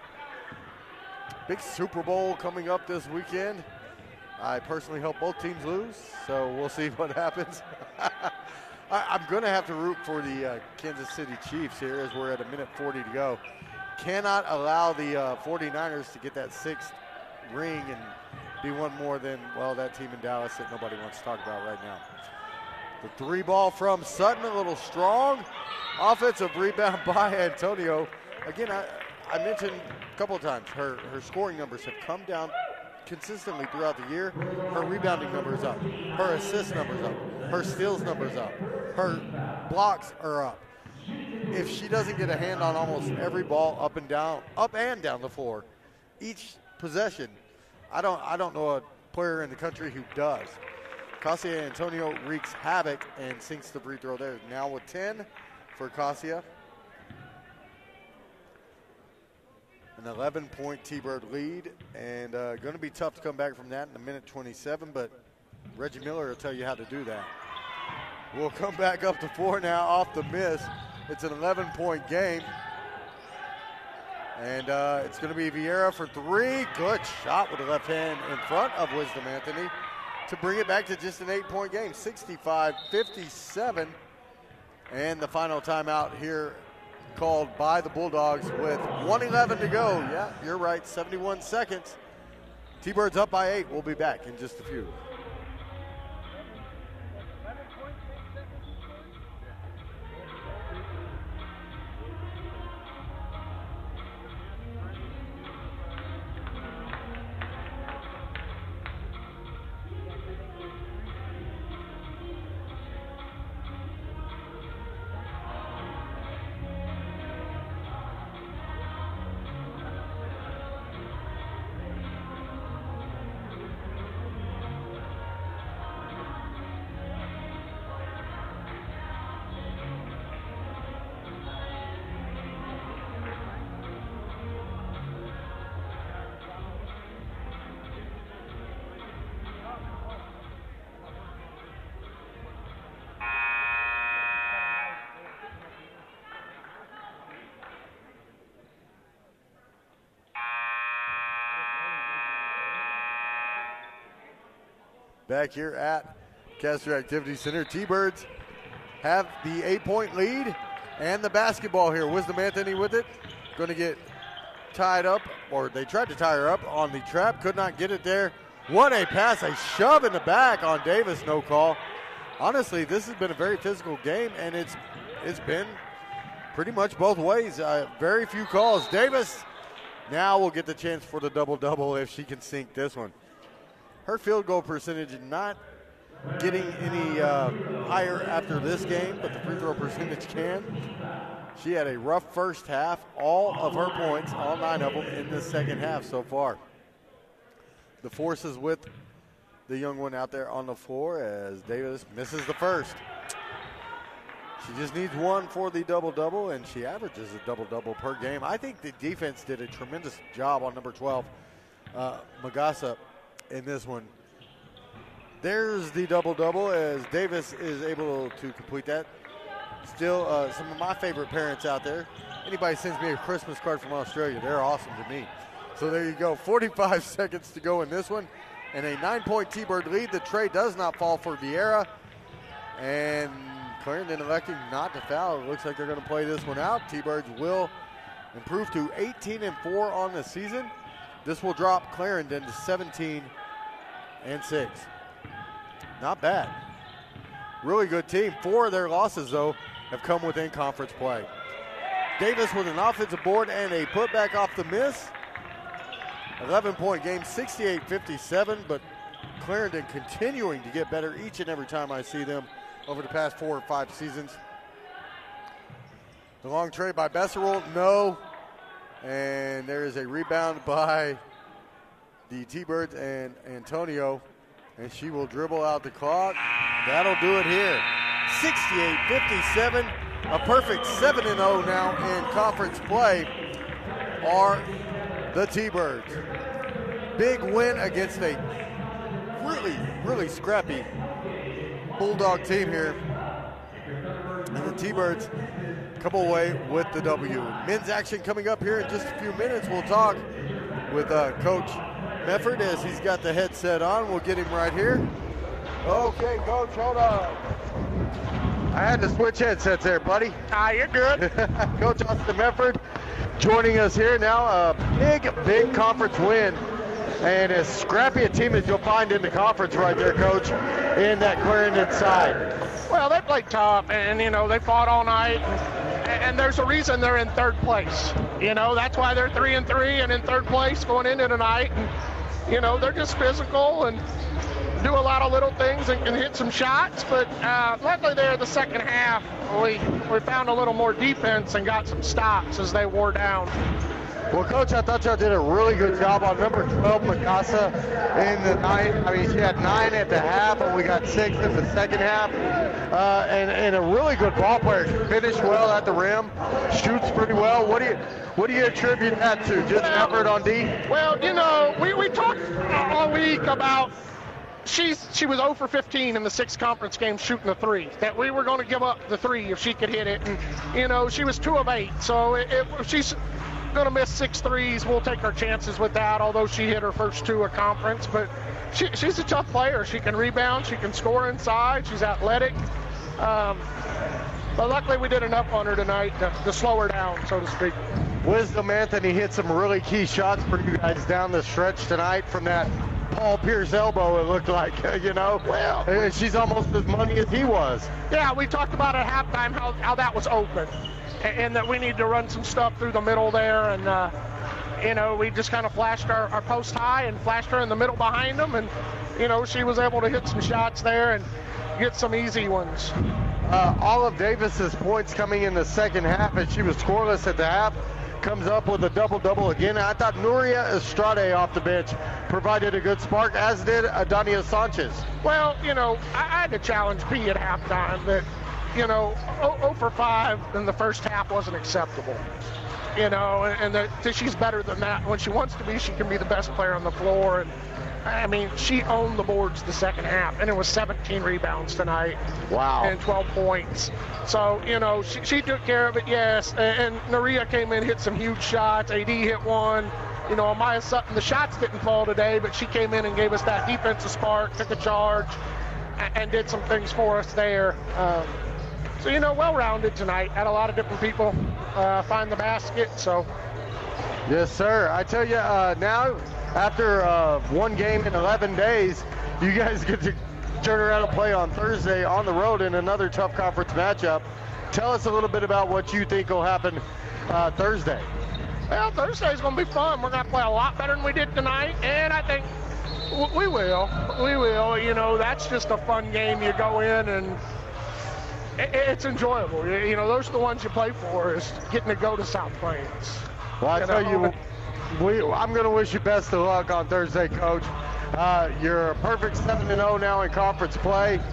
Big Super Bowl coming up this weekend. I personally hope both teams lose, so we'll see what happens. I, I'm going to have to root for the uh, Kansas City Chiefs here as we're at a minute forty to go. Cannot allow the uh, forty-niners to get that sixth ring and be one more than, well, that team in Dallas that nobody wants to talk about right now. The three ball from Sutton, a little strong. Offensive rebound by Antonio. Again, I, I mentioned a couple of times her, her scoring numbers have come down consistently throughout the year. Her rebounding numbers up. Her assist numbers up. Her steals numbers up. Her blocks are up. If she doesn't get a hand on almost every ball up and down, up and down the floor, each possession, I don't, I don't know a player in the country who does. Cassia Antonio wreaks havoc and sinks the free throw there. Now with ten for Cassia. An eleven-point T-Bird lead, and uh, going to be tough to come back from that in a minute twenty-seven, but Reggie Miller will tell you how to do that. We'll come back up to four now off the miss. It's an eleven-point game. And uh, it's going to be Vieira for three. Good shot with the left hand in front of Wisdom Anthony to bring it back to just an eight-point game, sixty-five fifty-seven. And the final timeout here called by the Bulldogs with one eleven to go. Yeah, you're right, seventy-one seconds. T-Birds up by eight. We'll be back in just a few. Back here at Castro Activity Center, T-Birds have the eight-point lead and the basketball here. Wisdom Anthony with it. Going to get tied up, or they tried to tie her up on the trap. Could not get it there. What a pass, a shove in the back on Davis, no call. Honestly, this has been a very physical game, and it's it's been pretty much both ways. Uh, very few calls. Davis now will get the chance for the double-double if she can sink this one. Her field goal percentage not getting any uh, higher after this game, but the free throw percentage can. She had a rough first half. All of her points, all nine of them, in the second half so far. The force is with the young one out there on the floor as Davis misses the first. She just needs one for the double-double, and she averages a double-double per game. I think the defense did a tremendous job on number twelve, uh, Magassa, in this one. There's the double-double as Davis is able to complete that. Still, uh, some of my favorite parents out there. Anybody sends me a Christmas card from Australia, they're awesome to me. So there you go, forty-five seconds to go in this one. And a nine-point T-Bird lead. The tray does not fall for Vieira. And Clarendon electing not to foul. It looks like they're going to play this one out. T-Birds will improve to eighteen and four on the season. This will drop Clarendon to seventeen and six. Not bad. Really good team. Four of their losses, though, have come within conference play. Davis with an offensive board and a putback off the miss. eleven-point game, sixty-eight fifty-seven, but Clarendon continuing to get better each and every time I see them over the past four or five seasons. The long trade by Besserell, no. And there is a rebound by the T-Birds and Antonio, and she will dribble out the clock. That'll do it here. sixty-eight fifty-seven, a perfect seven and oh now in conference play are the T-Birds. Big win against a really, really scrappy Bulldog team here. And the T-Birds come away with the W. Men's action coming up here in just a few minutes. We'll talk with uh, Coach Mefford as he's got the headset on. We'll get him right here. Okay, Coach, hold on. I had to switch headsets there, buddy. Ah, you're good. Coach Austin Mefford joining us here now. A big, big conference win. And as scrappy a team as you'll find in the conference right there, Coach, in that Clarendon side. Well, they played tough, and, you know, they fought all night. And, and there's a reason they're in third place. You know, that's why they're three and three and in third place going into tonight. And, you know, they're just physical and do a lot of little things and can hit some shots. But uh, luckily there the second half, we, we found a little more defense and got some stops as they wore down. Well, Coach, I thought y'all did a really good job on number twelve, Magassa, in the night. I mean, she had nine at the half, and we got six in the second half. Uh, and, and a really good ball player. Finished well at the rim, shoots pretty well. What do you what do you attribute that to? Just well, effort on D? Well, you know, we, we talked all week about she's she was zero for fifteen in the six conference games shooting the three. That we were going to give up the three if she could hit it. And, you know, she was two of eight. So it, it, she's going to miss six threes. We'll take our chances with that, although she hit her first two at conference. But she, she's a tough player. She can rebound. She can score inside. She's athletic. Um, but luckily we did enough on her tonight to, to slow her down, so to speak. Wisdom Anthony hit some really key shots for you guys down the stretch tonight from that Paul Pierce elbow, it looked like, you know. Well, she's almost as money as he was. Yeah, we talked about at halftime how, how that was open. And that we need to run some stuff through the middle there. And, uh, you know, we just kind of flashed our, our post high and flashed her in the middle behind them. And, you know, she was able to hit some shots there and get some easy ones. Uh, Olive Davis's points coming in the second half as she was scoreless at the half. Comes up with a double-double again. I thought Nuria Estrade off the bench provided a good spark, as did Adania Sanchez. Well, you know, I, I had to challenge P at halftime that, you know, zero for five in the first half wasn't acceptable. You know, and, and that she's better than that. When she wants to be, she can be the best player on the floor. And I mean, she owned the boards the second half, and it was seventeen rebounds tonight. Wow. And twelve points. So, you know, she, she took care of it, yes. And, and Nuria came in, hit some huge shots. A D hit one. You know, Amaya Sutton, the shots didn't fall today, but she came in and gave us that defensive spark, took a charge, and, and did some things for us there. Um, So, you know, well-rounded tonight. Had a lot of different people uh, find the basket, so. Yes, sir. I tell you, uh, now, after uh, one game in eleven days, you guys get to turn around and play on Thursday on the road in another tough conference matchup. Tell us a little bit about what you think will happen uh, Thursday. Well, Thursday's going to be fun. We're going to play a lot better than we did tonight, and I think we will. We will. You know, that's just a fun game. You go in and it's enjoyable. You know, those are the ones you play for, is getting to go to South Plains. Well, I you tell know? you, we, I'm going to wish you best of luck on Thursday, Coach. Uh, you're a perfect seven and oh now in conference play.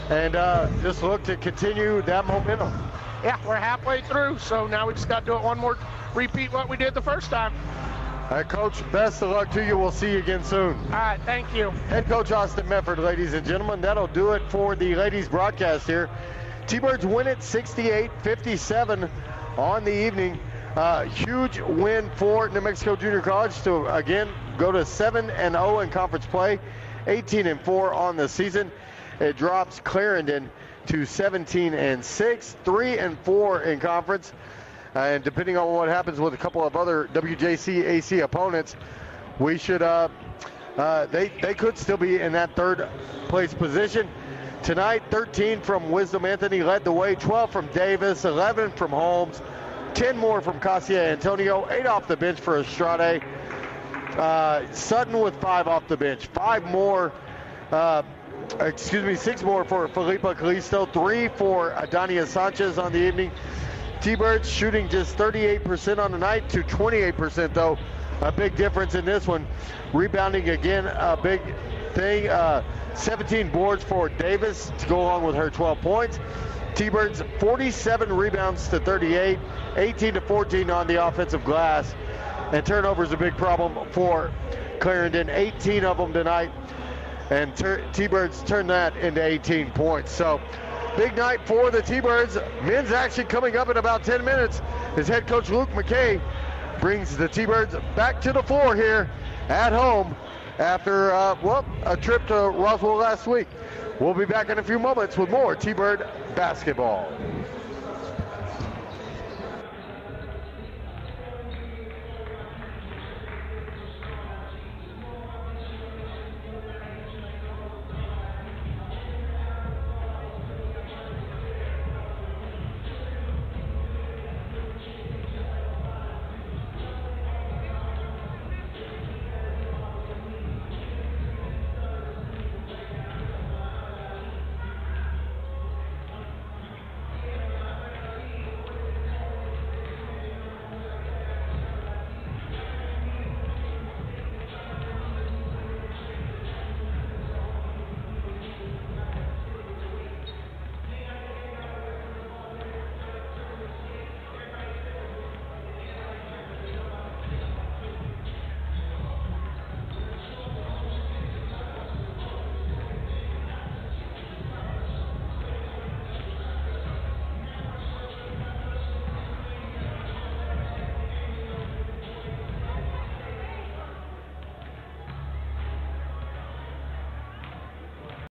and uh, just look to continue that momentum. Yeah, we're halfway through, so now we just got to do it one more, repeat what we did the first time. All right, Coach, best of luck to you. We'll see you again soon. All right, thank you. Head Coach Austin Medford, ladies and gentlemen. That'll do it for the ladies broadcast here. T-Birds win it sixty-eight fifty-seven on the evening. Uh, huge win for New Mexico Junior College to, again, go to seven and oh in conference play, eighteen and four on the season. It drops Clarendon to seventeen and six, three and four in conference. And depending on what happens with a couple of other W J C A C opponents, we should, uh, uh, they, they could still be in that third place position. Tonight, thirteen from Wisdom Anthony led the way, twelve from Davis, eleven from Holmes, ten more from Cassia Antonio, eight off the bench for Estrade. Uh, Sutton with five off the bench, five more, uh, excuse me, six more for Felipa Callisto, three for Adania Sanchez on the evening. T-Birds shooting just thirty-eight percent on the night to twenty-eight percent though. A big difference in this one. Rebounding again, a big thing. Uh, seventeen boards for Davis to go along with her twelve points. T-Birds forty-seven rebounds to thirty-eight, eighteen to fourteen on the offensive glass. And turnovers a big problem for Clarendon, eighteen of them tonight. And T-Birds turn that into eighteen points. So big night for the T-Birds. Men's action coming up in about ten minutes as head coach Luke McKay brings the T-Birds back to the floor here at home after, uh, well, a trip to Roswell last week. We'll be back in a few moments with more T-Bird basketball.